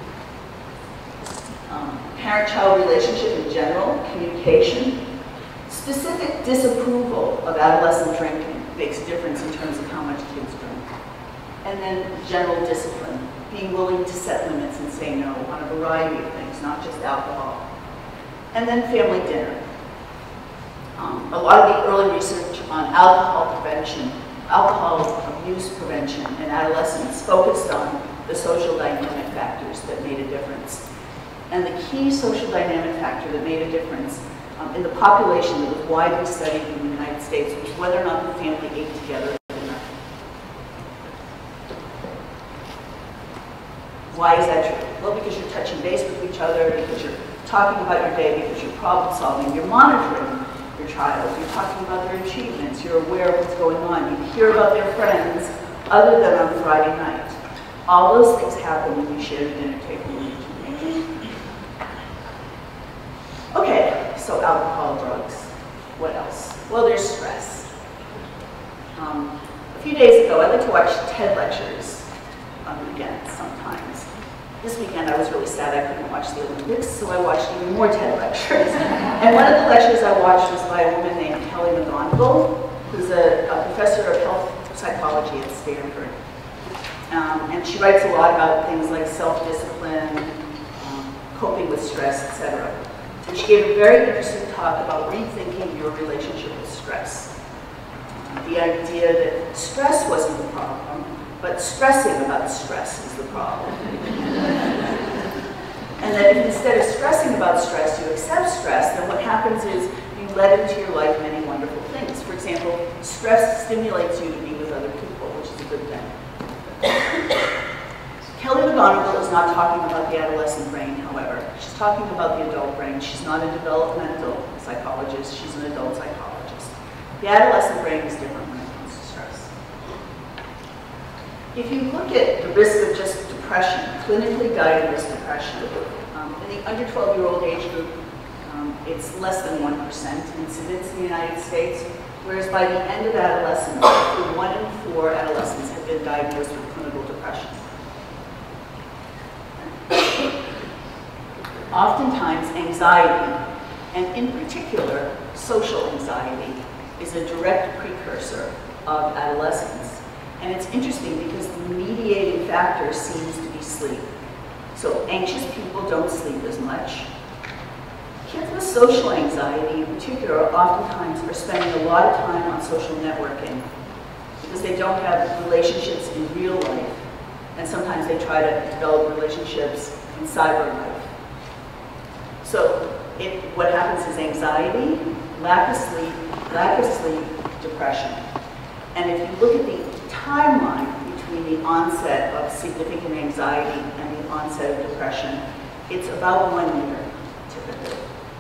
Parent-child relationship in general, communication, specific disapproval of adolescent drinking makes a difference in terms of how much kids drink. And then general discipline, being willing to set limits and say no on a variety of things, not just alcohol. And then family dinner. A lot of the early research on alcohol prevention, alcohol abuse prevention in adolescents focused on the social dynamic factors that made a difference. And the key social dynamic factor that made a difference in the population that was widely studied in the United States was whether or not the family ate together at dinner. Why is that true? Well, because you're touching base with each other, because you're talking about your day, because you're problem solving, you're monitoring your child, you're talking about their achievements, you're aware of what's going on, you hear about their friends other than on Friday night. All those things happen when you share the dinner table with your teenagers. Okay, so alcohol, drugs. What else? Well, there's stress. A few days ago, I like to watch TED lectures on the weekend sometimes. This weekend I was really sad I couldn't watch the Olympics, so I watched even more TED lectures. And one of the lectures I watched was by a woman named Kelly McGonigal, who's a professor of health psychology at Stanford. And she writes a lot about things like self-discipline, coping with stress, etc. And she gave a very interesting talk about rethinking your relationship with stress. The idea that stress wasn't the problem, but stressing about stress is the problem. And that if instead of stressing about stress, you accept stress, then what happens is you let into your life many wonderful things. For example, stress stimulates you to be with other people, which is a good thing. Kelly McGonigal is not talking about the adolescent brain, however. She's talking about the adult brain. She's not a developmental psychologist, she's an adult psychologist. The adolescent brain is different when it comes to stress. If you look at the risk of just depression, clinically diagnosed depression, in the under 12-year-old age group, it's less than 1% incidence in the United States, whereas by the end of adolescence, 1 in 4 adolescents have been diagnosed with clinical depression. Oftentimes, anxiety, and in particular, social anxiety, is a direct precursor of adolescence. And it's interesting because the mediating factor seems to be sleep. So anxious people don't sleep as much. Kids with social anxiety, in particular, oftentimes are spending a lot of time on social networking because they don't have relationships in real life. And sometimes they try to develop relationships in cyber life. So what happens is anxiety, lack of sleep, depression. And if you look at the timeline between the onset of significant anxiety and the onset of depression, it's about 1 year, typically.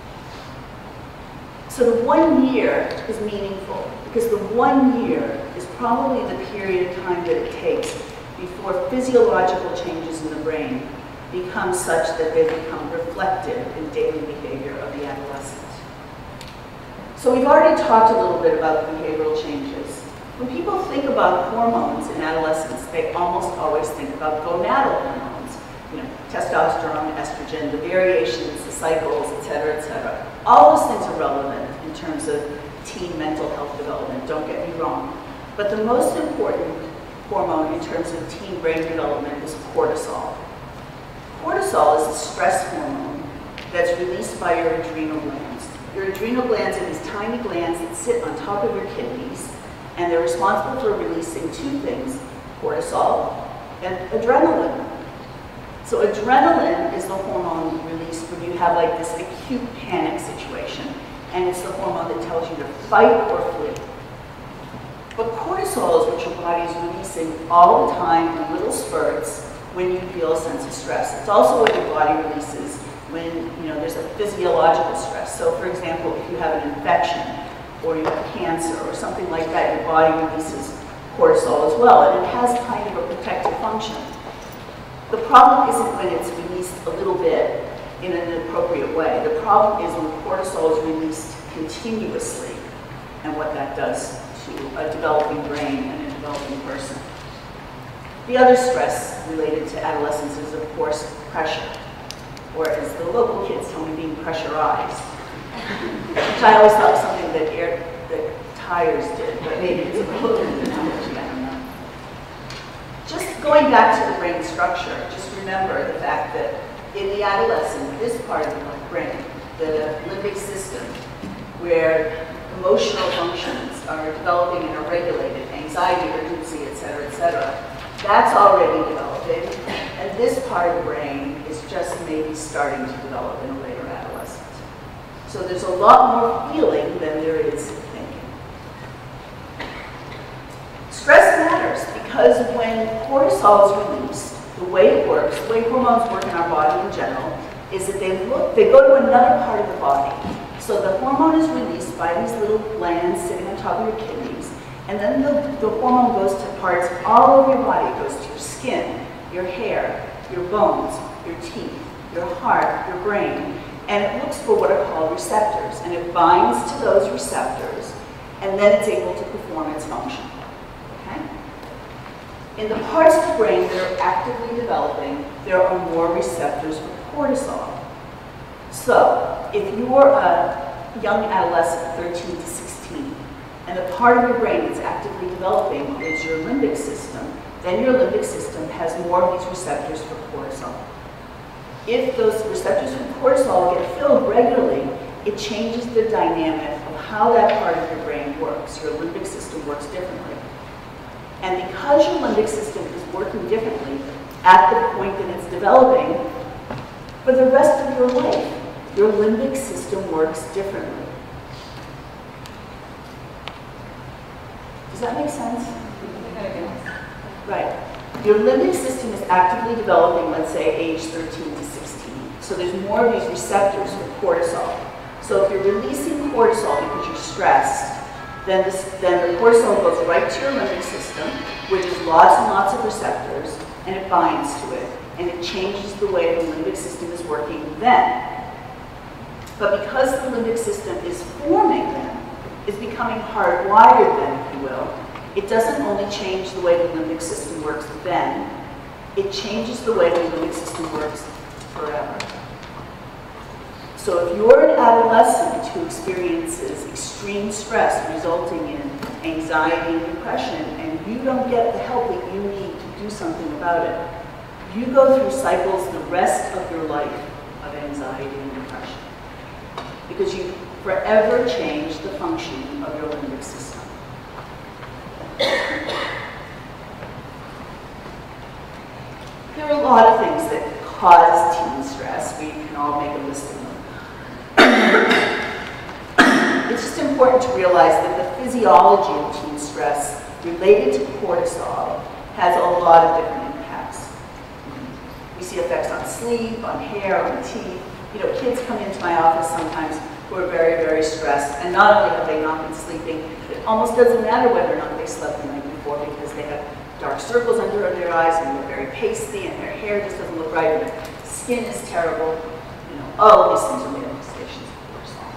So the 1 year is meaningful because the 1 year is probably the period of time that it takes before physiological changes in the brain become such that they become reflected in daily behavior of the adolescent. So we've already talked a little bit about behavioral changes. When people think about hormones in adolescence, they almost always think about gonadal hormones, testosterone, estrogen, the variations, the cycles, et cetera, et cetera. All those things are relevant in terms of teen mental health development, don't get me wrong. But the most important hormone in terms of teen brain development is cortisol. Cortisol is a stress hormone that's released by your adrenal glands. Your adrenal glands are these tiny glands that sit on top of your kidneys, and they're responsible for releasing two things, cortisol and adrenaline. So adrenaline is the hormone released when you have like this acute panic situation, and it's the hormone that tells you to fight or flee. But cortisol is what your body is releasing all the time in little spurts when you feel a sense of stress. It's also what your body releases when there's a physiological stress. So for example, if you have an infection or you have cancer or something like that, your body releases cortisol as well, and it has kind of a protective function. The problem isn't when it's released a little bit in an appropriate way. The problem is when cortisol is released continuously and what that does to a developing brain and a developing person. The other stress related to adolescence is, of course, pressure, or as the local kids tell me, being pressurized, which I always thought was something that tires did, but maybe it's a little bit analogy, I don't know. Just going back to the brain structure, just remember the fact that in the adolescent, this part of the brain, the limbic system, where emotional functions are developing and are regulated, anxiety, urgency, et cetera, that's already developing. And this part of the brain is just maybe starting to develop in a later adolescence. So there's a lot more feeling than there is thinking. Stress matters because when cortisol is released, the way it works, the way hormones work in our body in general, is that they go to another part of the body. So the hormone is released by these little glands sitting on top of your kidneys, and then the hormone goes to parts all over your body. It goes to your skin, your hair, your bones, your teeth, your heart, your brain, and it looks for what are called receptors, and it binds to those receptors, and then it's able to perform its function. Okay? In the parts of the brain that are actively developing, there are more receptors for cortisol. So, if you are a young adolescent, 13 to 16, and the part of your brain that's actively developing is your limbic system, then your limbic system has more of these receptors for cortisol. If those receptors for cortisol get filled regularly, it changes the dynamic of how that part of your brain works. Your limbic system works differently. And because your limbic system is working differently at the point that it's developing, for the rest of your life, your limbic system works differently. Does that make sense? Right. Your limbic system is actively developing, let's say, age 13 to 16. So there's more of these receptors for cortisol. So if you're releasing cortisol because you're stressed, then the cortisol goes right to your limbic system, where there's lots and lots of receptors, and it binds to it. And it changes the way the limbic system is working then. But because the limbic system is forming then, is becoming hardwired then, if you will, it doesn't only change the way the limbic system works then, it changes the way the limbic system works forever. So if you're an adolescent who experiences extreme stress resulting in anxiety and depression, and you don't get the help that you need to do something about it, you go through cycles the rest of your life of anxiety and depression, because you forever change the function of your limbic system. There are a lot of things that cause teen stress. We can all make a list of them. It's just important to realize that the physiology of teen stress related to cortisol has a lot of different impacts. We see effects on sleep, on hair, on teeth. You know, kids come into my office sometimes who are very, very stressed, and not only have they not been sleeping, it almost doesn't matter whether or not they slept the night before, because they have dark circles under their eyes, and they're very pasty, and their hair just doesn't look right, and their skin is terrible. You know, all of these things are manifestations of cortisol.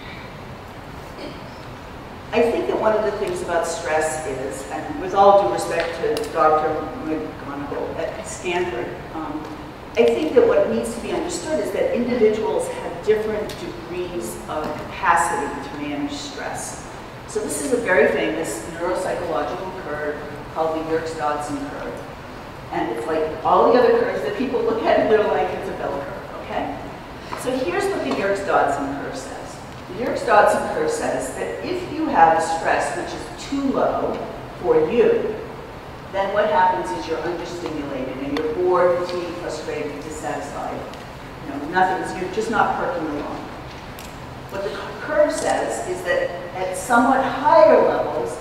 I think that one of the things about stress is, and with all due respect to Dr. McGonigal at Stanford, I think that what needs to be understood is that individuals have different degrees of capacity to manage stress. So this is a very famous neuropsychological curve called the Yerkes-Dodson curve. And it's like all the other curves that people look at, they're like it's a bell curve, okay? So here's what the Yerkes-Dodson curve says. The Yerkes-Dodson curve says that if you have a stress which is too low for you, then what happens is you're understimulated and you're bored, fatigued, frustrated, dissatisfied. You know, nothing's, you're just not perking along. What the curve says is that at somewhat higher levels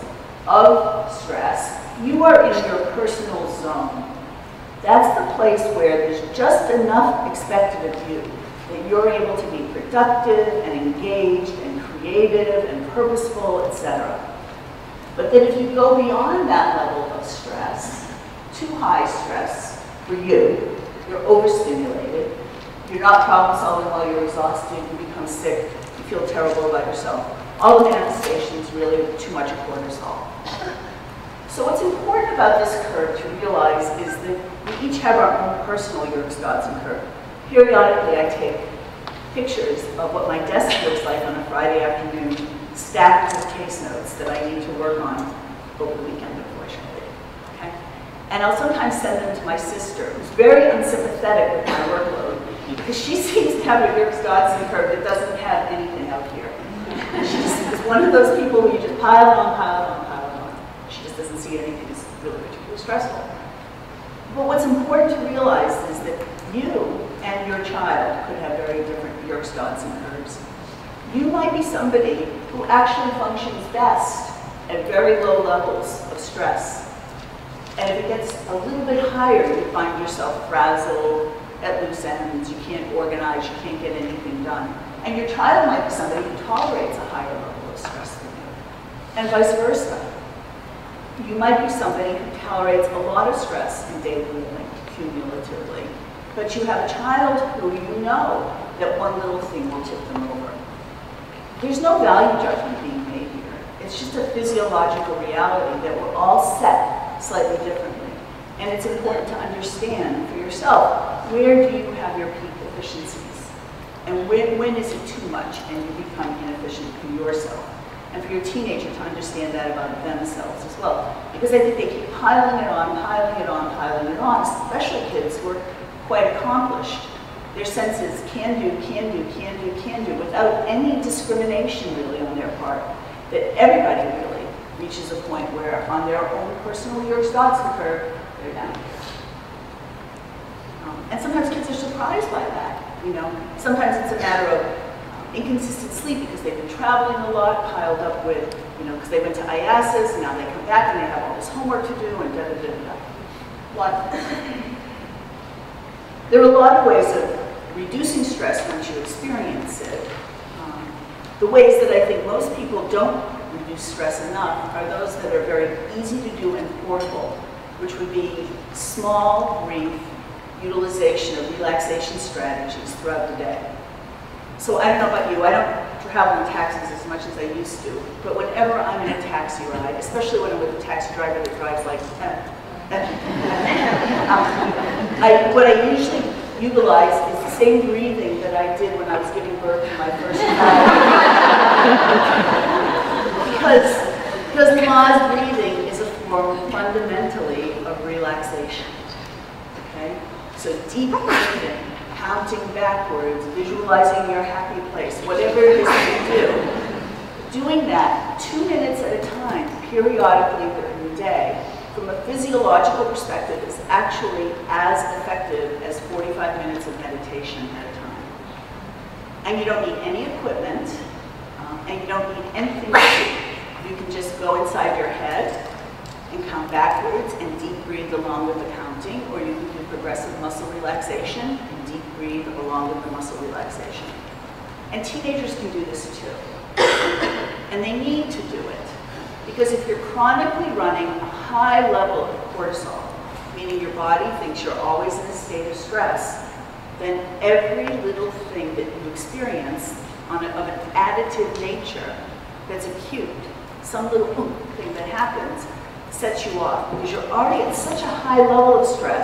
of stress, you are in your personal zone. That's the place where there's just enough expected of you that you're able to be productive and engaged and creative and purposeful, etc. But then if you go beyond that level of stress, too high stress for you, you're overstimulated, you're not problem solving while you're exhausted, you become sick, you feel terrible about yourself. All the manifestations really are too much cortisol. So what's important about this curve to realize is that we each have our own personal Yerkes-Dodson curve. Periodically I take pictures of what my desk looks like on a Friday afternoon, stacked with case notes that I need to work on over the weekend, unfortunately. Okay? And I'll sometimes send them to my sister, who's very unsympathetic with my workload, because she seems to have a Yerkes-Dodson curve that doesn't have anything out here. She just is one of those people who you just pile on, pile on, pile on. She just doesn't see anything as really particularly stressful. But what's important to realize is that you and your child could have very different Yerkes-Dodson curves. You might be somebody who actually functions best at very low levels of stress. And if it gets a little bit higher, you find yourself frazzled, at loose ends, you can't organize, you can't get anything done. And your child might be somebody who tolerates a higher level of stress than you, and vice versa. You might be somebody who tolerates a lot of stress in daily living, cumulatively, but you have a child who you know that one little thing will tip them over. There's no value judgment being made here. It's just a physiological reality that we're all set slightly differently. And it's important to understand for yourself, where do you have your peak efficiencies? And when is it too much and you become inefficient for yourself? And for your teenager to understand that about themselves as well. Because I think they keep piling it on, piling it on, piling it on, especially kids who are quite accomplished. Their senses can do, can do, can do, can do, without any discrimination really on their part. That everybody really reaches a point where on their own personal Yerkes-Dodson curve, they're down here. And sometimes kids are surprised by that. You know, sometimes it's a matter of inconsistent sleep because they've been traveling a lot, piled up with, you know, because they went to IASIS, and now they come back and they have all this homework to do, and da da da da. What? There are a lot of ways of reducing stress once you experience it. The ways that I think most people don't reduce stress enough are those that are very easy to do and portable, which would be small, brief utilization of relaxation strategies throughout the day. So I don't know about you, I don't travel in taxis as much as I used to, but whenever I'm in a taxi ride, especially when I'm with a taxi driver that drives like, what I usually utilize is the same breathing that I did when I was giving birth to my first child. because Lama's breathing is a form fundamentally of relaxation. Okay? So deep breathing, counting backwards, visualizing your happy place, whatever it is that you do, doing that 2 minutes at a time, periodically during the day, from a physiological perspective, is actually as effective as 45 minutes of meditation at a time. And you don't need any equipment, and you don't need anything to do. You can just go inside your head and count backwards and deep breathe along with the counting, or you can do progressive muscle relaxation and deep breathe along with the muscle relaxation. And teenagers can do this too. And they need to do it. Because if you're chronically running a high level of cortisol, meaning your body thinks you're always in a state of stress, then every little thing that you experience of an additive nature that's acute, some little thing that happens, sets you off, because you're already at such a high level of stress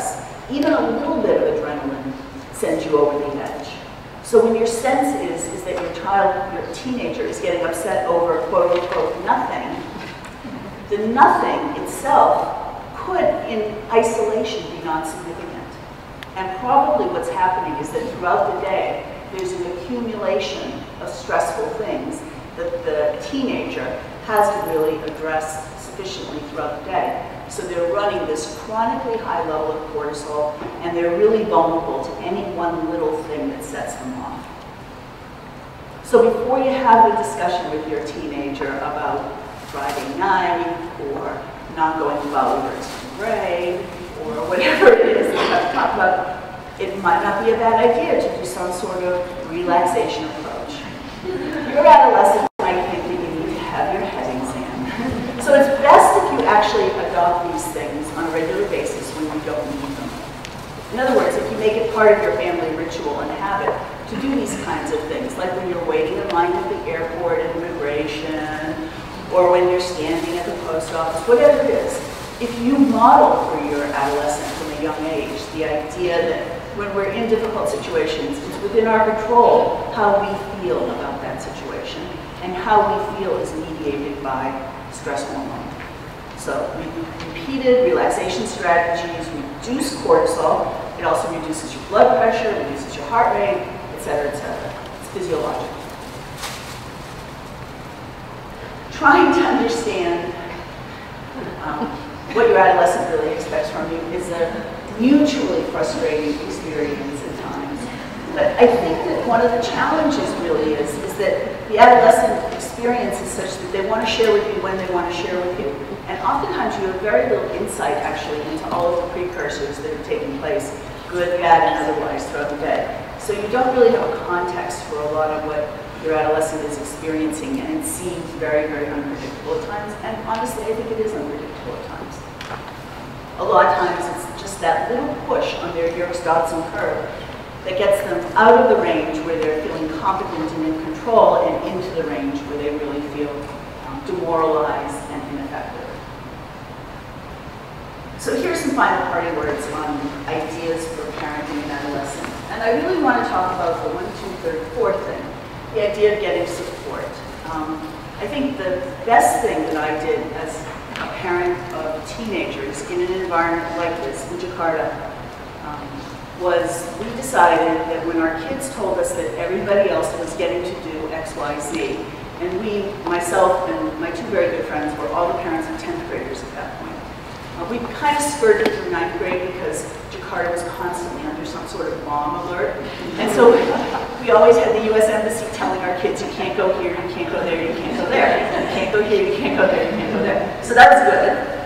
even a little bit of adrenaline sends you over the edge. So when your sense is that your child, your teenager, is getting upset over quote unquote nothing, the nothing itself could in isolation be non-significant. And probably what's happening is that throughout the day, there's an accumulation of stressful things that the teenager has to really address sufficiently throughout the day. So they're running this chronically high level of cortisol, and they're really vulnerable to any one little thing that sets them off. So before you have a discussion with your teenager about Friday night, or not going to volleyball grade, or whatever it is that you have to talk about, it might not be a bad idea to do some sort of relaxation approach. Your adolescent might think that you need to have your head examined. So it's best if you actually adopt these things on a regular basis when you don't need them. In other words, if you make it part of your family ritual and habit to do these kinds of things, like when you're waiting in line at the airport at immigration, or when you're standing at the post office, whatever it is, if you model for your adolescent from a young age the idea that when we're in difficult situations, it's within our control how we feel about that situation, and how we feel is mediated by stress hormone. So repeated relaxation strategies reduce cortisol. It also reduces your blood pressure, reduces your heart rate, etc., etc. It's physiological. Trying to understand what your adolescent really expects from you is a mutually frustrating experience at times. But I think that one of the challenges really is that the adolescent experience is such that they want to share with you when they want to share with you. And oftentimes you have very little insight actually into all of the precursors that are taking place, good, bad, and otherwise throughout the day. So you don't really have a context for a lot of what your adolescent is experiencing, and it seems very, very unpredictable at times. And honestly, I think it is unpredictable at times. A lot of times it's just that little push on their Yerkes-Dodson curve that gets them out of the range where they're feeling competent and in control, and into the range where they really feel demoralized and ineffective. So here's some final parting words on ideas for parenting an adolescent. And I really want to talk about the 1, 2, 3, 4 thing, the idea of getting support. I think the best thing that I did as a parent of teenagers in an environment like this in Jakarta was we decided that when our kids told us that everybody else was getting to do X, Y, Z, and we, myself and my 2 very good friends, were all the parents of 10th graders at that point. We kind of spurted through 9th grade because Jakarta was constantly under some sort of bomb alert. And so we always had the U.S. Embassy telling our kids, you can't go here, you can't go there, you can't go there. You can't go here, you can't go there, you can't go there. So that was good.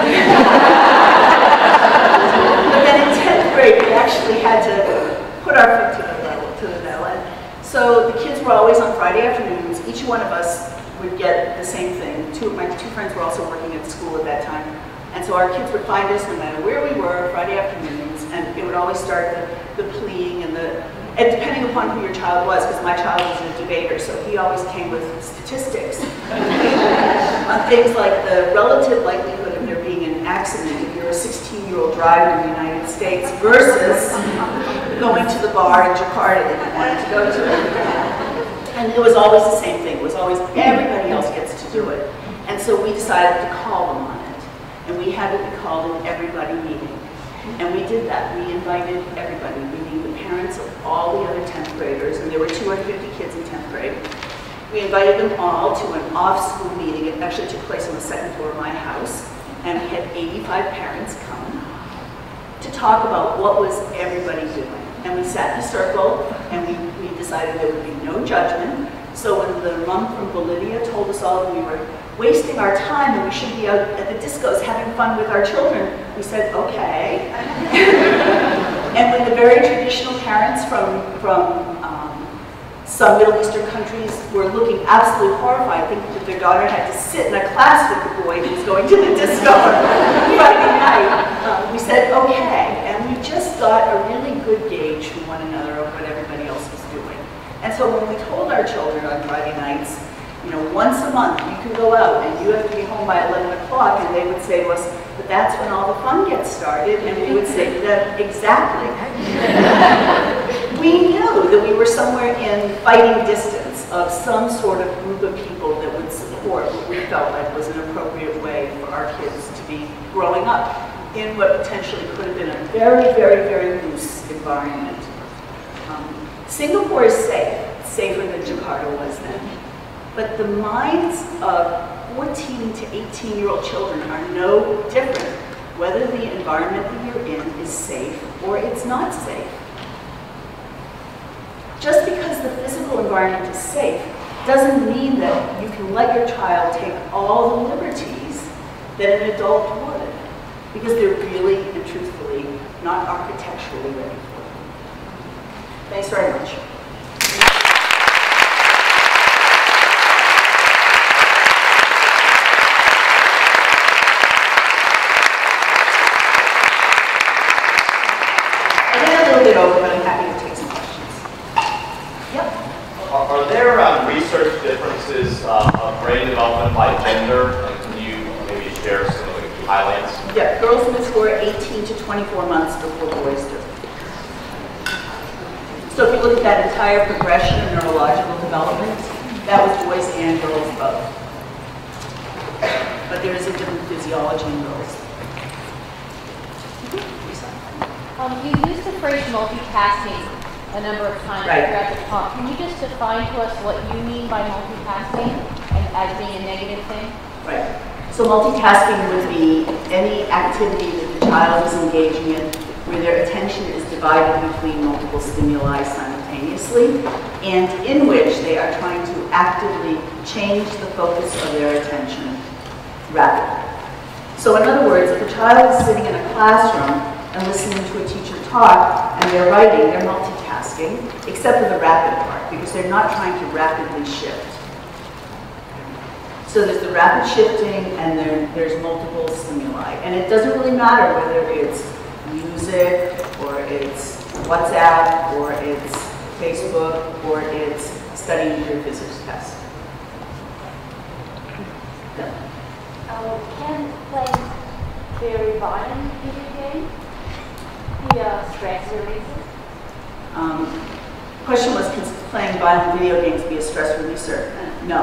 But then in 10th grade, we actually had to put our foot to the metal. And so the kids were always on Friday afternoons. Each one of us would get the same thing. 2 of my 2 friends were also working at school at that time. And so our kids would find us no matter where we were, Friday afternoons, and it would always start the pleading and depending upon who your child was, because my child was a debater, so he always came with statistics on things like the relative likelihood of there being an accident if you're a 16-year-old driver in the United States versus going to the bar in Jakarta that you wanted to go to. And it was always the same thing. It was always everybody else gets to do it. And so we decided to call them on it. And we had what we called an everybody meeting. And we did that. We invited everybody, meaning the parents of all the other 10th graders, and there were 250 kids in 10th grade. We invited them all to an off-school meeting. It actually took place on the 2nd floor of my house. And we had 85 parents come to talk about what was everybody doing. And we sat in a circle, and we decided there would be no judgment. So when the mom from Bolivia told us all that we were wasting our time and we should be out at the discos having fun with our children, we said, okay. And when the very traditional parents from some Middle Eastern countries were looking absolutely horrified, thinking that their daughter had to sit in a class with the boy who was going to the disco Friday night, we said, okay. And we just got a really good gauge from one another of what everybody else was doing. And so when we told our children on Friday nights, You know, once a month you can go out and you have to be home by 11 o'clock, and they would say to us, but that's when all the fun gets started, and we would say to them, exactly. We knew that we were somewhere in fighting distance of some sort of group of people that would support what we felt like was an appropriate way for our kids to be growing up in what potentially could have been a very, very, very loose environment. Singapore is safe, safer than Jakarta was then. But the minds of 14 to 18-year-old children are no different, whether the environment that you're in is safe or it's not safe. Just because the physical environment is safe doesn't mean that you can let your child take all the liberties that an adult would, because they're really and truthfully not architecturally ready for it. Thanks very much. I ran a little bit over, but I'm happy to take some questions. Yep. Are there research differences of brain development by gender? And can you maybe share some of the key highlights? Yeah, girls mature 18 to 24 months before boys do. So if you look at that entire progression of neurological development, that was boys and girls both. But there is a different physiology in girls. You used the phrase multitasking a number of times throughout the talk. Can you just define to us what you mean by multitasking and as being a negative thing? Right. So multitasking would be any activity that the child is engaging in where their attention is divided between multiple stimuli simultaneously, and in which they are trying to actively change the focus of their attention rapidly. So in other words, if a child is sitting in a classroom and listening to a teacher talk and they're writing, they're multitasking, except for the rapid part, because they're not trying to rapidly shift. So there's the rapid shifting, and there's multiple stimuli. And it doesn't really matter whether it's music, or it's WhatsApp, or it's Facebook, or it's studying for your physics test. Can playing very violent video game be a stress releaser? Question was, can playing violent video games be a stress releaser? No.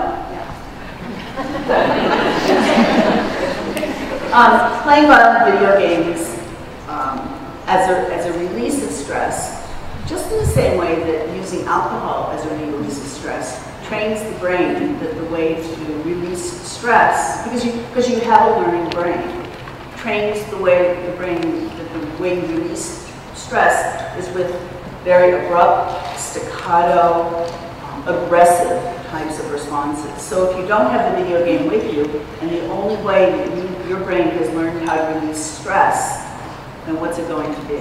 Playing violent video games as a release of stress, just in the same way that using alcohol as a release of stress trains the brain that the way to release stress, because you have a learning brain, trains the way the brain, that the way you release stress is with very abrupt, staccato, aggressive types of responses. So if you don't have the video game with you, and the only way that your brain has learned how to release stress, then what's it going to be?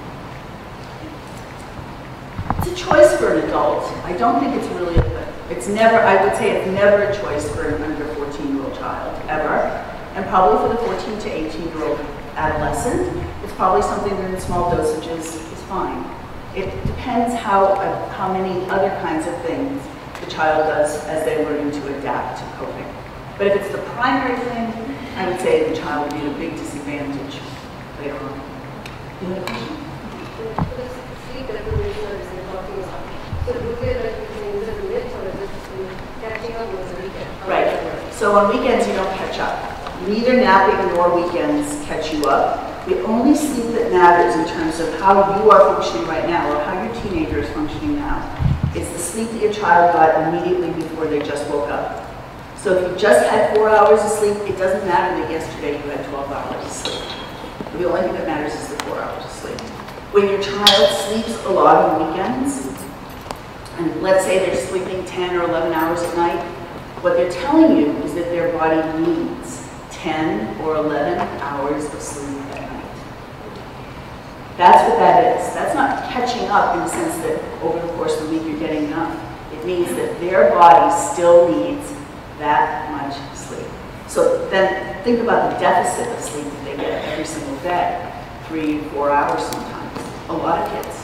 It's a choice for an adult. I don't think it's really, it's never, I would say it's never a choice for an under 14-year-old child, ever. And probably for the 14 to 18-year-old adolescent, it's probably something that in small dosages is fine. It depends how many other kinds of things the child does as they learn to adapt to coping. But if it's the primary thing, I would say the child would be at a big disadvantage later on. You have a question? Sleep deprivation is talking about. So do they like using the minutes or is it catching up with the weekend? Right. So on weekends you don't catch up. Neither napping nor weekends catch you up. The only sleep that matters in terms of how you are functioning right now, or how your teenager is functioning now, is the sleep that your child got immediately before they just woke up. So if you just had 4 hours of sleep, it doesn't matter that yesterday you had 12 hours of sleep. The only thing that matters is the 4 hours of sleep. When your child sleeps a lot on weekends, and let's say they're sleeping 10 or 11 hours at night, what they're telling you is that their body needs 10 or 11 hours of sleep at night. That's what that is. That's not catching up in the sense that over the course of the week you're getting enough. It means that their body still needs that much sleep. So then think about the deficit of sleep that they get every single day. 3, 4 hours sometimes. A lot of kids.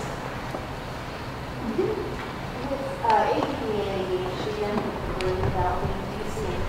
With ADHD and brain development, do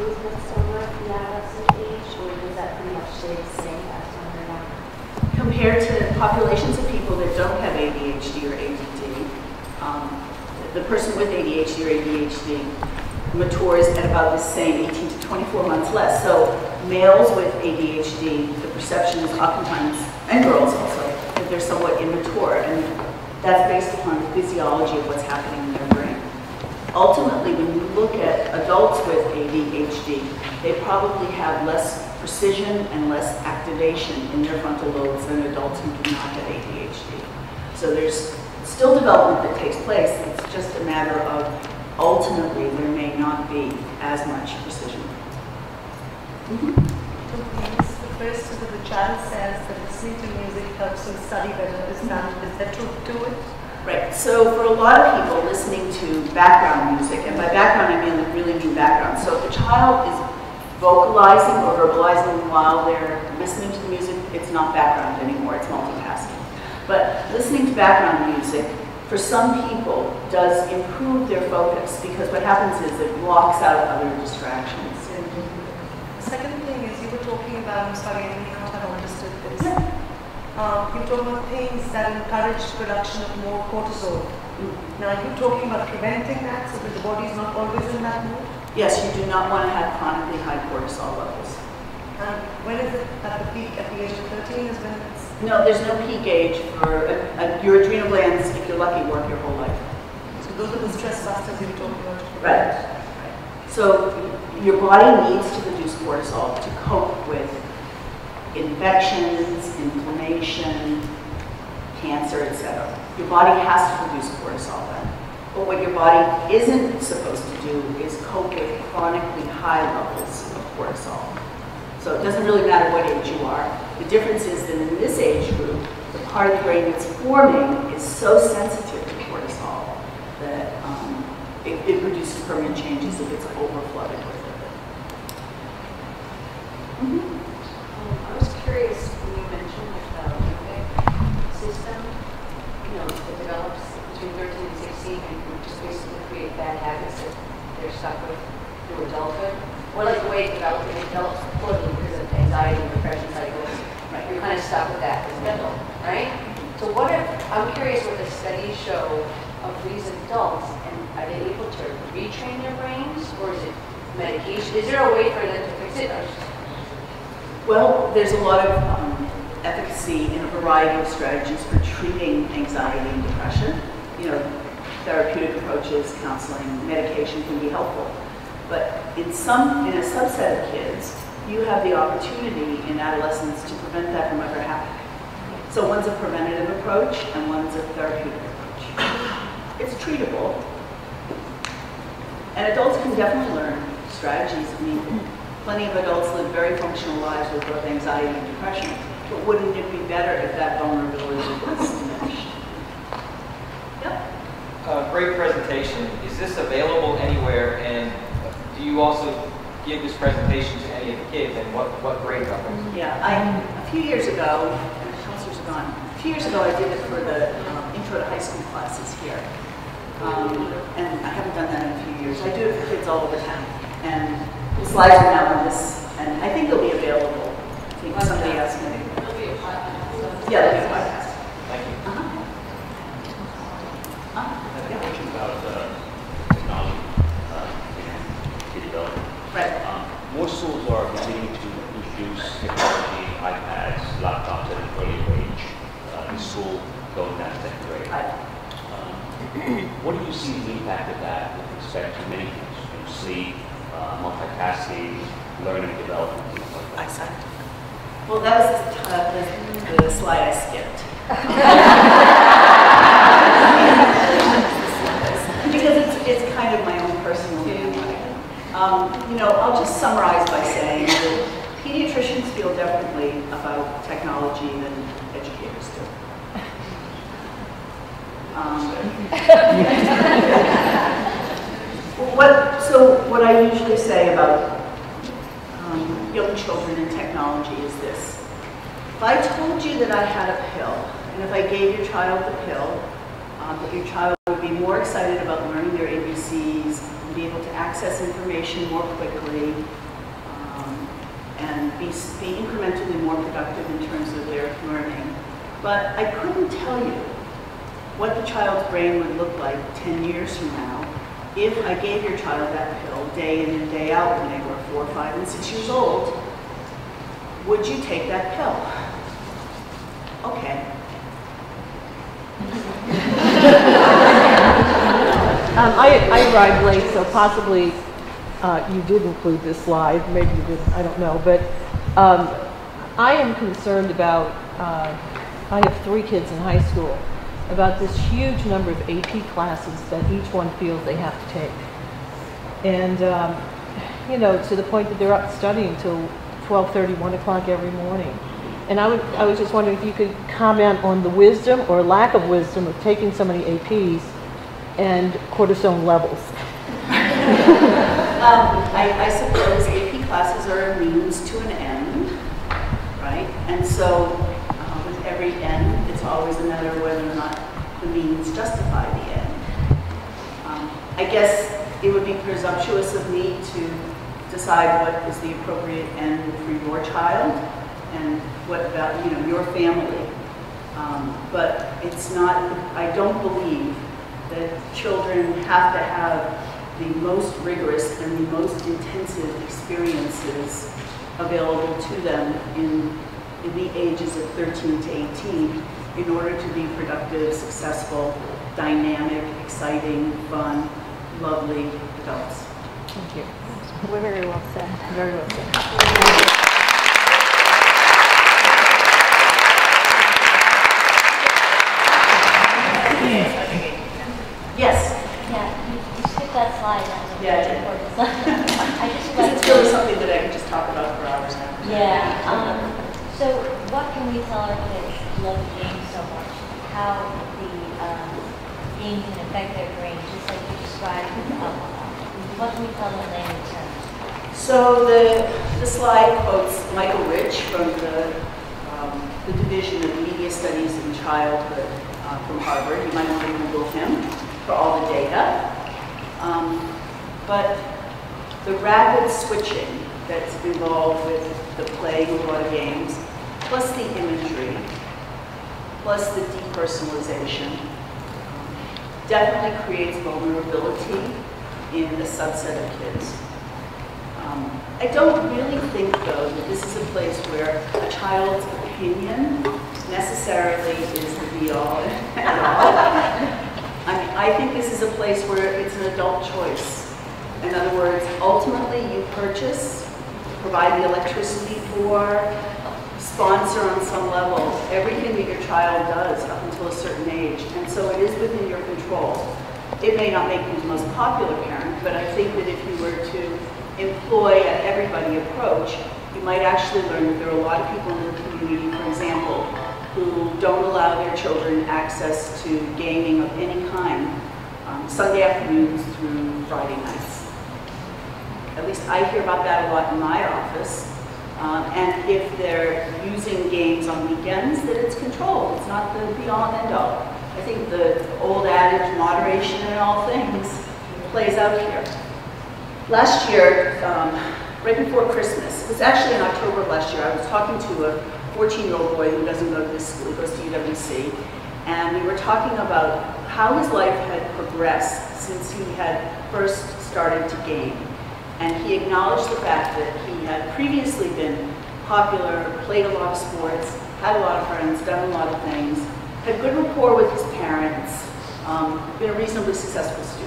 improvements over the adolescent age, or does that pretty much stay the same as when they're not? Compared to populations of people that don't have ADHD or ADD, the person with ADHD or ADHD matures at about the same 18 to 24 months less. So males with ADHD, the perception is oftentimes, and girls also, that they're somewhat immature, and that's based upon the physiology of what's happening in their brain. Ultimately, when you look at adults with ADHD, they probably have less precision and less activation in their frontal lobes than adults who do not have ADHD. So there's still development that takes place. It's just a matter of ultimately there may not be as much precision. The first is that the child says that listening to music helps them study better. Is that true to it? Right. So for a lot of people, listening to background music, and by background I mean the really new background. So if a child is vocalizing or verbalizing while they're listening to the music, it's not background anymore, it's multitasking. But listening to background music, for some people, does improve their focus, because what happens is it blocks out other distractions. The second thing is you were talking about, I'm sorry, I may not have understood this. You're talking about things that encourage production of more cortisol. Now, are you talking about preventing that so that the body is not always in that mood? Yes, you do not want to have chronically high cortisol levels. When is it at the peak? At the age of 13 is when it's... No, there's no peak age for your adrenal glands, if you're lucky, work your whole life. So those are the stress busters you're talking about. Right. So your body needs to produce cortisol to cope with infections, inflammation, cancer, etc. Your body has to produce cortisol then. But what your body isn't supposed to do is cope with chronically high levels of cortisol. So it doesn't really matter what age you are. The difference is that in this age group, the part of the brain that's forming is so sensitive to cortisol that it produces permanent changes if it's overflooded with it. I was curious when you mentioned the limbic system, it develops between 13 and 16 and just basically create bad habits that they're stuck with through adulthood. Or like the way it develops poorly because of anxiety and depression cycles. Right. You're kind of stuck with that as an adult, right? So what if, I'm curious what the studies show of these adults, and are they able to retrain their brains, or is it medication? Is there a way for them to fix it? Well, there's a lot of efficacy in a variety of strategies for treating anxiety and depression. Therapeutic approaches, counseling, medication can be helpful. But in a subset of kids, you have the opportunity in adolescence to prevent that from ever happening. So one's a preventative approach and one's a therapeutic approach. It's treatable. And adults can definitely learn strategies. I mean, plenty of adults live very functional lives with both anxiety and depression. But wouldn't it be better if that vulnerability was diminished? Yep. Great presentation. Is this available anywhere, and do you also give this presentation to any of the kids, and what grade levels? Yeah, a few years ago, counselors are gone. A few years ago, I did it for the intro to high school classes here. And I haven't done that in a few years. I do it for kids all over town. And the slides are now on this, and I think they'll be available. I think somebody else maybe. There'll be a podcast. Yeah, there'll be a podcast. Thank you. You mentioned about technology, development. Right. More schools are beginning to introduce technology, iPads, laptops at an early age. This school going down to 10th grade. What do you see the impact of that with respect to many things? Sleep, multitasking, learning, development, things like that? Eyesight. Well, that was the slide I skipped. Because it's kind of my own personal view. I'll just summarize by saying that pediatricians feel differently about technology than educators do. What I usually say about young children and technology is this. If I told you that I had a pill, and if I gave your child the pill, that your child would be more excited about learning their ABCs, and be able to access information more quickly, and be incrementally more productive in terms of their learning. But I couldn't tell you what the child's brain would look like 10 years from now if I gave your child that pill day in and day out when they were 4, 5, and 6 years old. Would you take that pill? Okay. I arrived late, so possibly you did include this slide. Maybe you didn't, I don't know. But I am concerned about, I have 3 kids in high school, about this huge number of AP classes that each one feels they have to take. And, you know, to the point that they're up studying till 12:30, 1 o'clock every morning. And I was just wondering if you could comment on the wisdom or lack of wisdom of taking so many APs and cortisone levels. I suppose AP classes are a means to an end, right? And so with every end, it's always a matter of whether or not the means justify the end. I guess it would be presumptuous of me to decide what is the appropriate end for your child and what about, you know, your family. But it's not, I don't believe that children have to have the most rigorous and the most intensive experiences available to them in the ages of 13 to 18 in order to be productive, successful, dynamic, exciting, fun, lovely adults. Thank you. We're very well said. Very well said. Yes? Yeah, you skipped that slide. That was a Yeah, I really did. important slide. I just Because like it's really something that I can just talk about for hours now. Yeah. So what can we tell our kids who love the game so much? How the game can affect their brain, just like you described with alcohol. What can we tell them in layman terms? So the slide quotes Michael Rich from the Division of Media Studies in Childhood from Harvard. You might want to Google him for all the data. But the rapid switching that's involved with the playing of a lot of games, plus the imagery, plus the depersonalization, definitely creates vulnerability in a subset of kids. I don't really think, though, that this is a place where a child's opinion necessarily is the be-all and all. I think this is a place where it's an adult choice. In other words, ultimately you purchase, provide the electricity for, sponsor on some level everything that your child does up until a certain age. And so it is within your control. It may not make you the most popular parent, but I think that if you were to employ an everybody approach, you might actually learn that there are a lot of people in the community, for example, who don't allow their children access to gaming of any kind, Sunday afternoons through Friday nights. At least I hear about that a lot in my office. And if they're using games on weekends, that it's controlled. It's not the be-all and end-all. I think the old adage, moderation in all things, plays out here. Last year, right before Christmas, it was actually in October of last year, I was talking to a 14-year-old boy who doesn't go to this school, he goes to UWC, and we were talking about how his life had progressed since he had first started to game. And he acknowledged the fact that he had previously been popular, played a lot of sports, had a lot of friends, done a lot of things, had good rapport with his parents, been a reasonably successful student.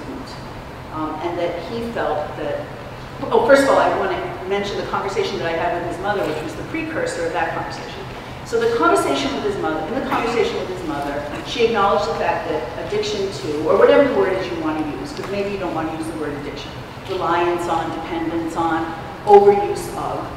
And that he felt that, oh, first of all, I want to mention the conversation that I had with his mother, which was the precursor of that conversation. So the conversation with his mother, in the conversation with his mother, she acknowledged the fact that addiction to, or whatever word is you want to use, because maybe you don't want to use the word addiction, reliance on, dependence on, overuse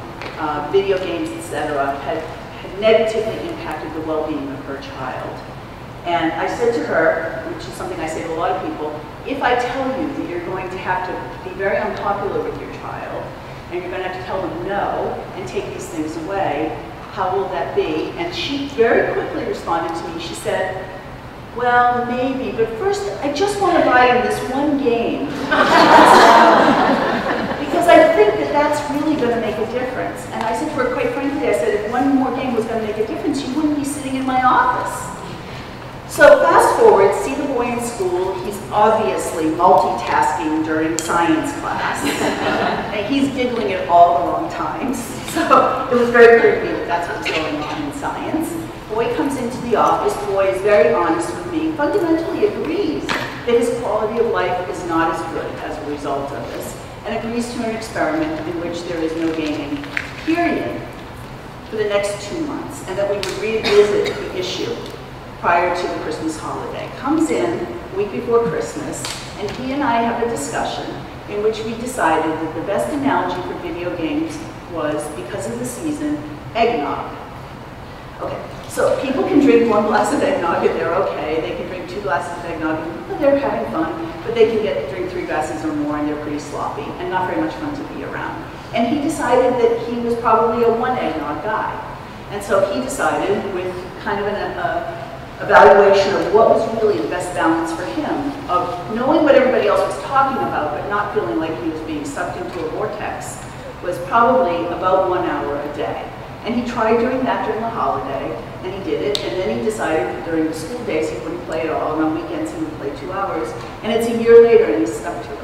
of video games, etc., had negatively impacted the well-being of her child. And I said to her, which is something I say to a lot of people, if I tell you that you're going to have to be very unpopular with your child, and you're going to have to tell them no and take these things away, how will that be? And she very quickly responded to me. She said, well, maybe, but first, I just want to buy him this one game. Because I think that that's really going to make a difference. And I said to her, quite frankly, I said, if one more game was going to make a difference, you wouldn't be sitting in my office. So fast forward, see the boy in school. He's obviously multitasking during science class. And he's giggling at all the wrong times. So it was very clear to me that that's what's going on in science. Boy comes into the office. Boy is very honest with me, fundamentally agrees that his quality of life is not as good as a result of this, and agrees to an experiment in which there is no gaming, period, for the next 2 months, and that we would revisit the issue prior to the Christmas holiday. Comes in a week before Christmas, and he and I have a discussion in which we decided that the best analogy for video games was, because of the season, eggnog. Okay, so people can drink 1 glass of eggnog and they're okay. They can drink 2 glasses of eggnog and they're having fun, but they can drink 3 glasses or more and they're pretty sloppy and not very much fun to be around. And he decided that he was probably a 1 eggnog guy. And so he decided, with kind of an evaluation of what was really the best balance for him, of knowing what everybody else was talking about, but not feeling like he was being sucked into a vortex, was probably about 1 hour a day. And he tried doing that during the holiday, and he did it, and then he decided that during the school days he wouldn't play at all, and on weekends he would play 2 hours, and it's a year later and he's stuck to it.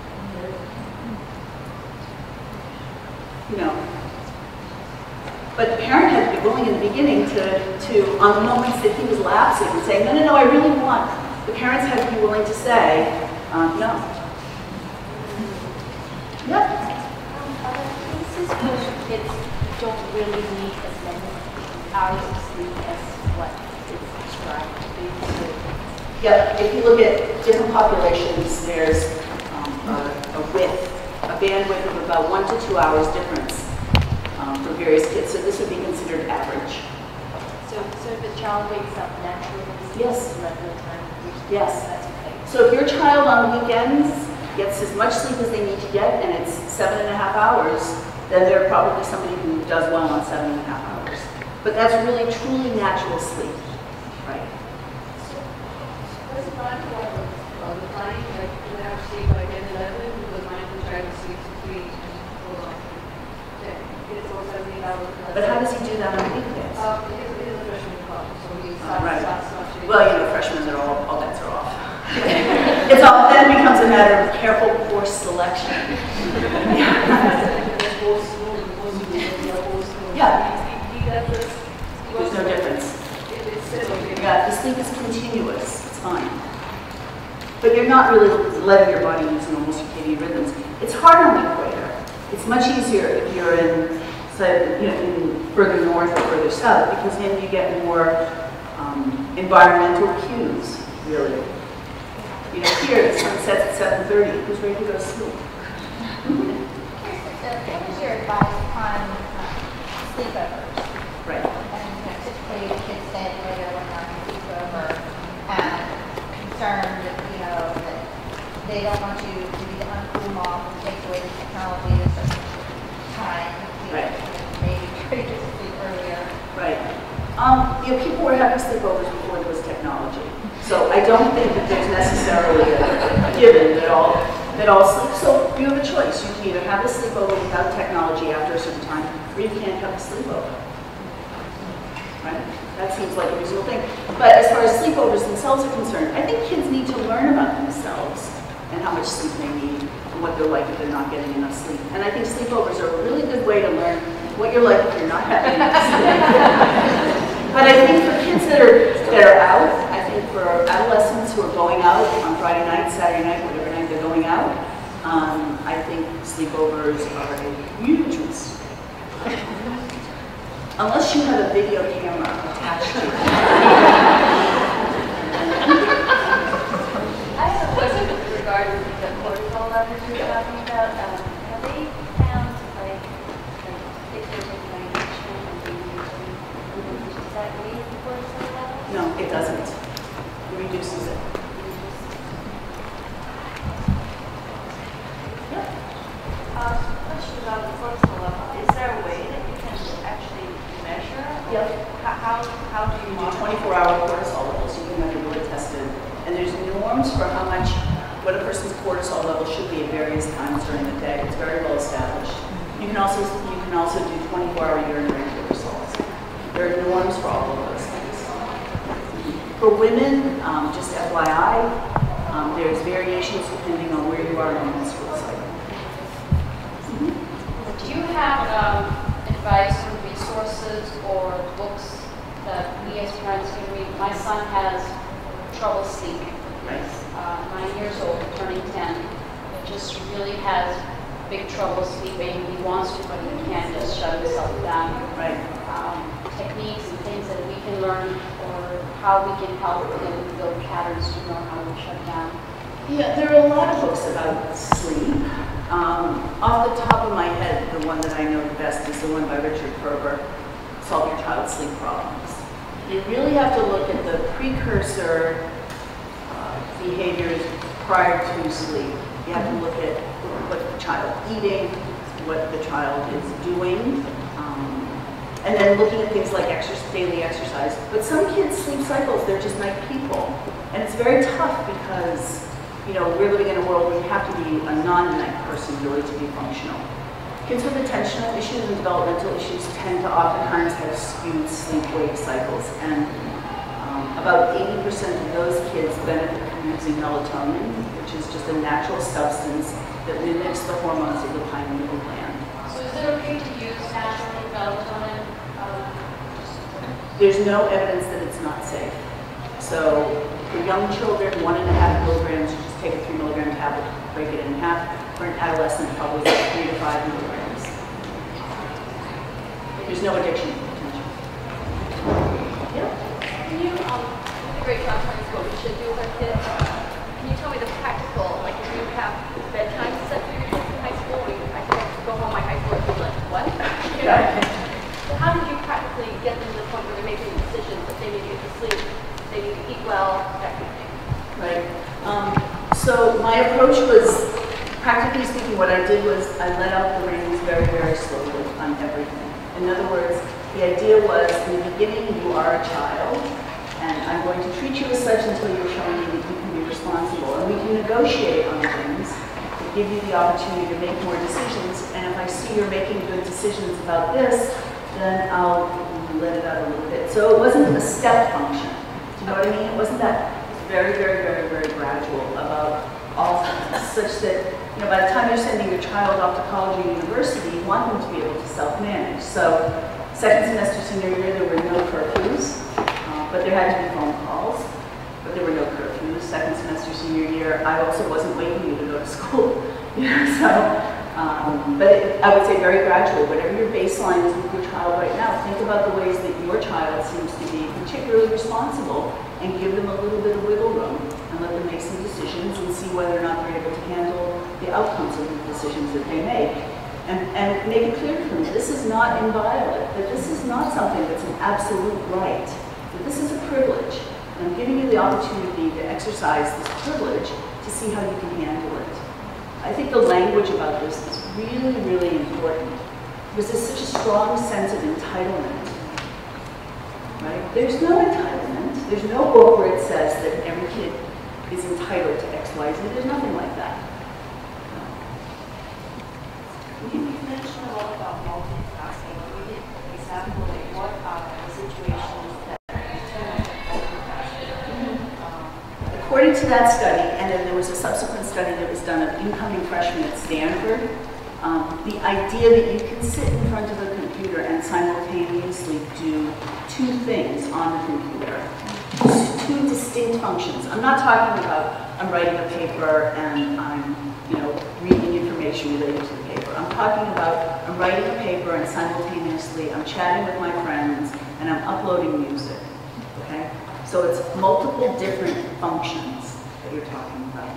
You know. But the parent had to be willing in the beginning to on the moments that he was lapsing and saying, no, no, no, I really want. The parents had to be willing to say, no. Yep. Other cases where kids don't really need as many hours of sleep as what is prescribed to be. Yep, if you look at different populations, there's a bandwidth of about 1 to 2 hours difference for various kids. So this would be considered average. So if a child wakes up naturally, yes, regular time, yes, that's okay. So if your child on weekends gets as much sleep as they need to get, and it's 7.5 hours, then they're probably somebody who does well on 7.5 hours. But that's really truly natural sleep, right? So, what's the plan for the planning? Like, do they have to sleep by 10, 11? Because mine was trying to sleep 3 and hold on. It's all 70 hours. But how does he do that on weekdays? It is a freshman club, so he Right. starts much. Well, you know, freshmen are all bets are off. Then it becomes a matter of careful course selection. Yeah. There's no difference. Yeah, the sleep is continuous. It's fine. But you're not really letting your body use normal circadian rhythms. It's hard on the equator. It's much easier if you're in, say, you know, in further north or further south, because then you get more environmental cues, really. You know, here the sun sets at 7:30. Who's ready to go to sleep? What is your advice on sleepovers? Right. And typically the kids stay later when they're on sleepover and concerned that, you know, that they don't want you to be the uncool mom who takes away the technology at a certain time. Right. Maybe try to sleep earlier. Right. You know, people were having sleepovers before there was technology. So I don't think that there's necessarily a given that all sleep. So you have a choice. You can either have a sleepover without technology after a certain time, or you can't have a sleepover. Right? That seems like a reasonable thing. But as far as sleepovers themselves are concerned, I think kids need to learn about themselves and how much sleep they need and what they're like if they're not getting enough sleep. And I think sleepovers are a really good way to learn what you're like if you're not having enough sleep. But I think for kids that are out, I think for adolescents who are going out on Friday night, Saturday night, whatever night they're going out, I think sleepovers are a huge mistake. Unless you have a video camera attached to it. I have a question with regard to the cortisol levels you're talking about. Have they found, like if they're taking medication and being does that raise the cortisol levels? No, it doesn't. It reduces it. Question about the cortisol level. Is there a way that you can actually measure? Yep. How do you You do 24-hour cortisol levels. You can have it really tested. And there's norms for how much what a person's cortisol level should be at various times during the day. It's very well established. You can also do 24-hour urinary results. There are norms for all of those things. For women, just FYI, there's variations depending on where you are in the menstrual cycle. Do you have advice or resources or books that we as parents can read? My son has trouble sleeping. He's 9 years old, turning 10. He just really has big trouble sleeping. He wants to, but he can't just shut himself down. Right. Techniques and things that we can learn, or how we can help him build patterns to know how to shut down. Yeah, there are a lot of books about sleep. Off the top of my head, the one that I know the best is the one by Richard Ferber, Solve Your Child's Sleep Problems. You really have to look at the precursor behaviors prior to sleep. You have to look at what the child's eating, what the child is doing, and then looking at things like daily exercise. But some kids' sleep cycles, they're just night people. And it's very tough because, you know, we're living in a world where you have to be a non-night person really to be functional. Kids with attentional issues and developmental issues tend to oftentimes have skewed sleep-wake cycles. And about 80% of those kids benefit from using melatonin, which is just a natural substance that mimics the hormones of the pineal gland. So is it okay to use natural melatonin? There's no evidence that it's not safe. So for young children, 1.5 milligrams, you just take a 3 milligram tablet, break it in half. For an adolescent, probably 3 to 5 milligrams. There's no addiction potential. Yeah. Can you, a great job telling us what we should do with our kids. Can you tell me the practical, like if you have bedtime set for your kids in high school, I can go home my high school and be like, what? You know? So how did you practically get them to the point where they're making decisions that they need to get to sleep, they need to eat well, that kind of thing? Right. So my approach was, practically speaking, what I did was I let out the reins very, very slowly on everything. In other words, the idea was, in the beginning, you are a child, and I'm going to treat you as such until you're showing me that you can be responsible. And we can negotiate on things to give you the opportunity to make more decisions. And if I see you're making good decisions about this, then I'll let it out a little bit. So it wasn't a step function. Do you know what I mean? It wasn't that. It was very, very, very, very gradual about all things, such that, you know, by the time you're sending your child off to college or university, you want them to be able to self-manage. So second semester senior year, there were no curfews, but there had to be phone calls, but there were no curfews. Second semester senior year, I also wasn't waiting you to go to school. You know, so, I would say very gradual. Whatever your baseline is with your child right now, think about the ways that your child seems to be particularly responsible and give them a little bit of wiggle room and let them make some decisions and see whether or not they're able to handle the outcomes of the decisions that they make. And make it clear to them that this is not inviolate, that this is not something that's an absolute right, that this is a privilege. And I'm giving you the opportunity to exercise this privilege to see how you can handle it. I think the language about this is really, really important because there's such a strong sense of entitlement, right? There's no entitlement. There's no book where it says that every kid is entitled to X, Y, Z. There's nothing like that. You mentioned a lot about multitasking. Can you give an example of what are the situations that According to that study, and then there was a subsequent study that was done of incoming freshmen at Stanford, the idea that you can sit in front of a computer and simultaneously do two things on the computer, two distinct functions. I'm not talking about I'm writing a paper and I'm, you know, reading information related to the paper. I'm talking about I'm writing a paper and simultaneously I'm chatting with my friends and I'm uploading music. Okay? So it's multiple different functions that you're talking about.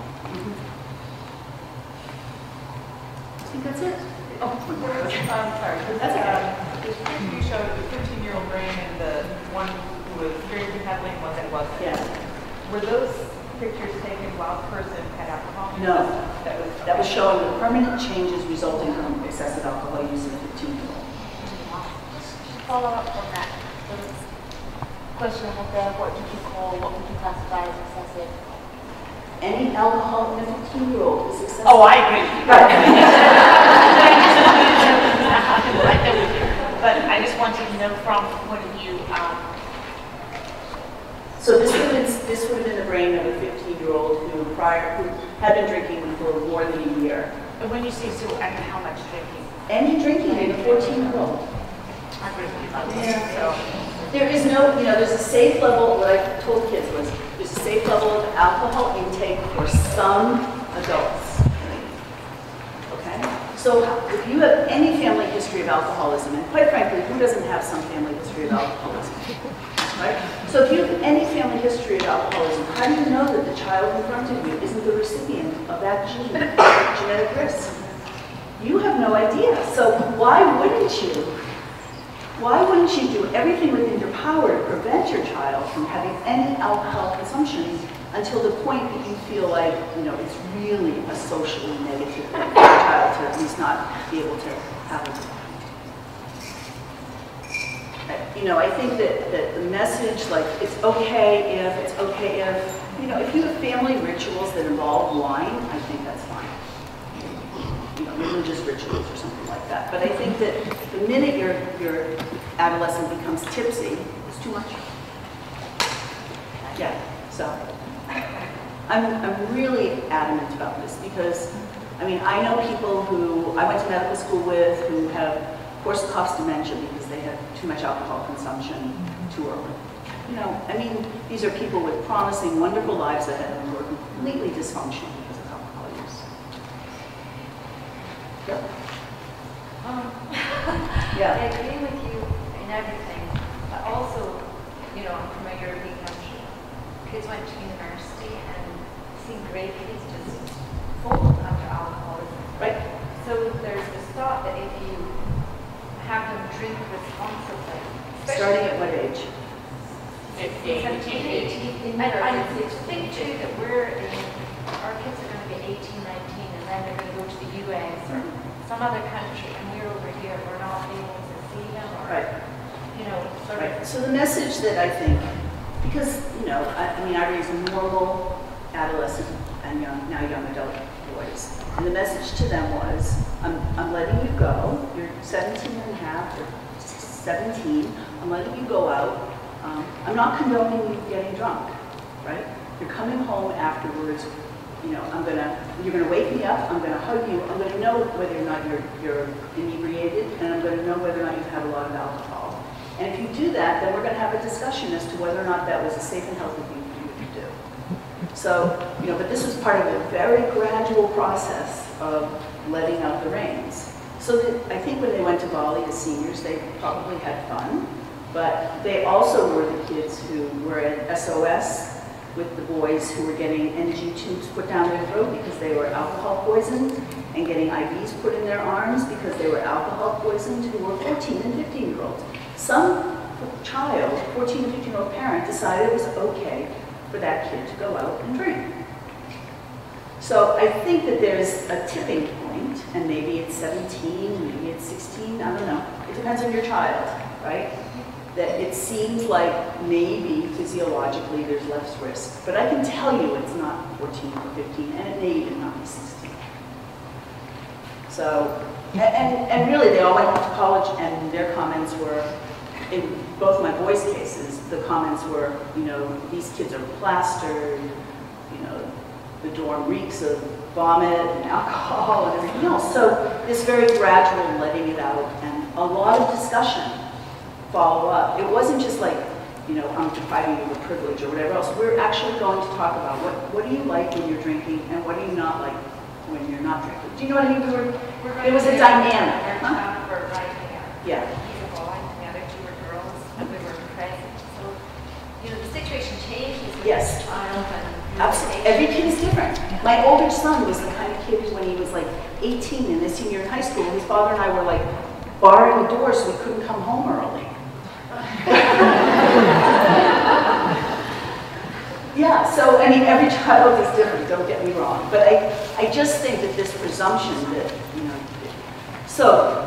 I think that's it. Oh, okay. Sorry. That's okay. This picture you showed the 15-year-old brain and the one who was very heavily and one that wasn't. Yeah. Were those pictures taken while the person had alcohol? No. That was showing the permanent changes resulting from excessive alcohol use in a 15-year-old. Follow up on that. Question I had there, what would you classify as excessive? any alcohol in a 15-year-old is successful. Oh, I agree. Right. But I just wanted to know from what of you. So this would have been the brain of a 15-year-old who had been drinking for more than a year. And when you say so, and how much drinking? Any drinking in a 14-year-old. I agree with you about Yeah. this. So. There is no, there's a safe level, what I told kids was, there's a safe level of alcohol intake for some adults. Okay? So if you have any family history of alcoholism, and quite frankly, who doesn't have some family history of alcoholism? Right? So if you have any family history of alcoholism, how do you know that the child in front of you isn't the recipient of that gene, genetic risk? You have no idea. So why wouldn't you? Why wouldn't you do everything within your power to prevent your child from having any alcohol consumption until the point that you feel like, it's really a socially negative thing for your child to at least not be able to have it? I think that the message, like, it's okay if, if you have family rituals that involve wine, I think that's fine. Religious rituals or something like that. But I think that the minute your adolescent becomes tipsy, it's too much. Yeah, so I'm really adamant about this because, I know people who I went to medical school with who have Korsakoff's dementia because they had too much alcohol consumption too early. These are people with promising, wonderful lives ahead of them who are completely dysfunctional because of alcohol use. Yep. Yeah. I agree with you in everything, but also, I'm from a European country. Kids went to university and seen great kids just fold under alcoholism. Right. So there's this thought that if you have them drink responsibly, Starting at what age? 18. I think too that our kids are going to be 18, 19, and then they're going to go to the US or some other country, and we're over here, we're not able to see them, or, Right. sort Right. of. So the message that I think, because, I raised normal adolescent and now young adult boys. And the message to them was, I'm letting you go. You're 17 and a half or 17. I'm letting you go out. I'm not condoning you getting drunk, right? You're coming home afterwards. You're gonna wake me up. I'm gonna hug you. I'm gonna know whether or not you're inebriated, and I'm gonna know whether or not you've had a lot of alcohol. And if you do that, then we're gonna have a discussion as to whether or not that was a safe and healthy thing for you to do. So, but this was part of a very gradual process of letting out the reins. So that I think when they went to Bali as seniors, they probably had fun, but they also were the kids who were at SOS with the boys who were getting NG tubes put down their throat because they were alcohol poisoned, and getting IVs put in their arms because they were alcohol poisoned, who were 14 and 15-year-olds. Some child, 14 and 15-year-old parent, decided it was okay for that kid to go out and drink. So I think that there's a tipping point, and maybe it's 17, maybe it's 16, I don't know. It depends on your child, right? That it seems like maybe physiologically there's less risk. But I can tell you it's not 14 or 15, and it may even not be 16. So, and really they all went off to college, and their comments were, in both my boys' cases, the comments were, these kids are plastered, the dorm reeks of vomit and alcohol and everything else. So this very gradual letting it out and a lot of discussion follow up. It wasn't just like, I'm depriving you of privilege or whatever else. We're actually going to talk about what do you like when you're drinking and what do you not like when you're not drinking. Do you know what I mean? It was a dynamic. Yeah. The situation changes with yes. the child and absolutely. Every kid is different. My older son was the kind of kid who, when he was like 18 and a senior in high school, his father and I were like barring the door so we couldn't come home early. Yeah, so every child is different, don't get me wrong. But I just think that this presumption that, so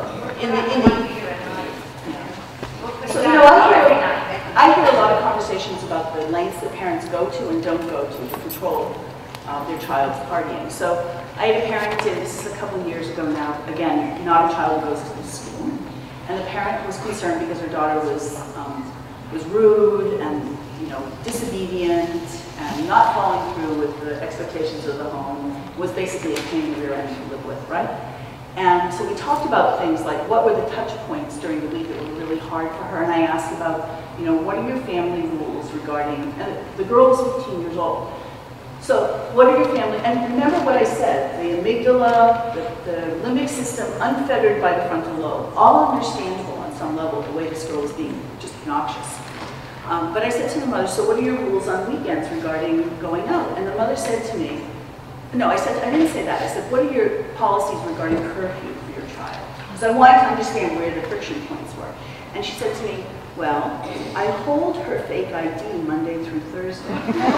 I hear a lot of conversations about the lengths that parents go to and don't go to control their child's partying. So I had a parent, this is a couple of years ago now, again, not a child who goes to this school, and the parent was concerned because her daughter was rude and disobedient and not following through with the expectations of the home, was basically a pain in the rear end to live with, right? And so we talked about things like what were the touch points during the week that were really hard for her, and I asked about, what are your family rules regarding, and the girl was 15 years old. So what are your family, and remember what I said, the amygdala, the limbic system unfettered by the frontal lobe, all understandable on some level, the way this girl was being just obnoxious. But I said to the mother, so what are your rules on weekends regarding going out? And the mother said to me, no, I didn't say that. I said, what are your policies regarding curfew for your child? Because I wanted to understand where the friction points were. And she said to me, well, I hold her fake ID Monday through Thursday.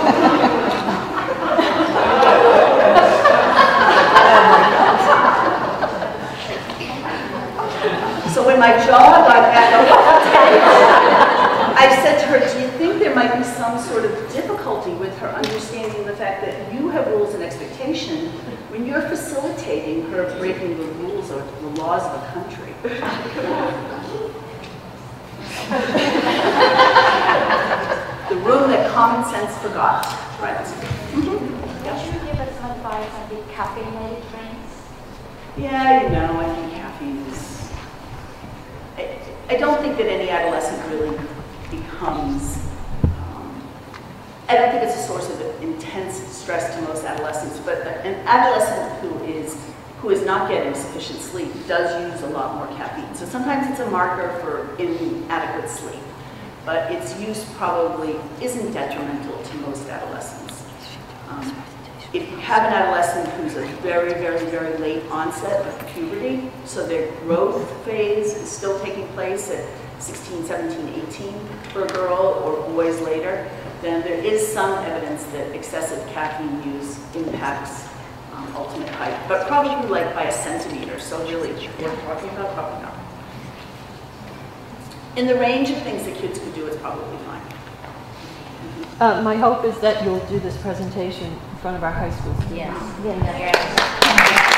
So when my jaw got back, I said to her, do you think there might be some sort of difficulty with her understanding the fact that you have rules and expectation when you're facilitating her breaking the rules or the laws of a country? The room that common sense forgot. Right. Could you give us some advice on the caffeinated drinks? Yeah, I think caffeine is... I don't think that any adolescent really becomes... I don't think it's a source of intense stress to most adolescents, but an adolescent who is not getting sufficient sleep does use a lot more caffeine. So sometimes it's a marker for inadequate sleep, but its use probably isn't detrimental to most adolescents. If you have an adolescent who's a very, very, very late onset of puberty, so their growth phase is still taking place at 16, 17, 18 for a girl, or boys later, then there is some evidence that excessive caffeine use impacts ultimate height, but probably like by a centimeter, so really we're talking about probably not. In the range of things that kids could do, it's probably fine. My hope is that you'll do this presentation in front of our high school students. Yes.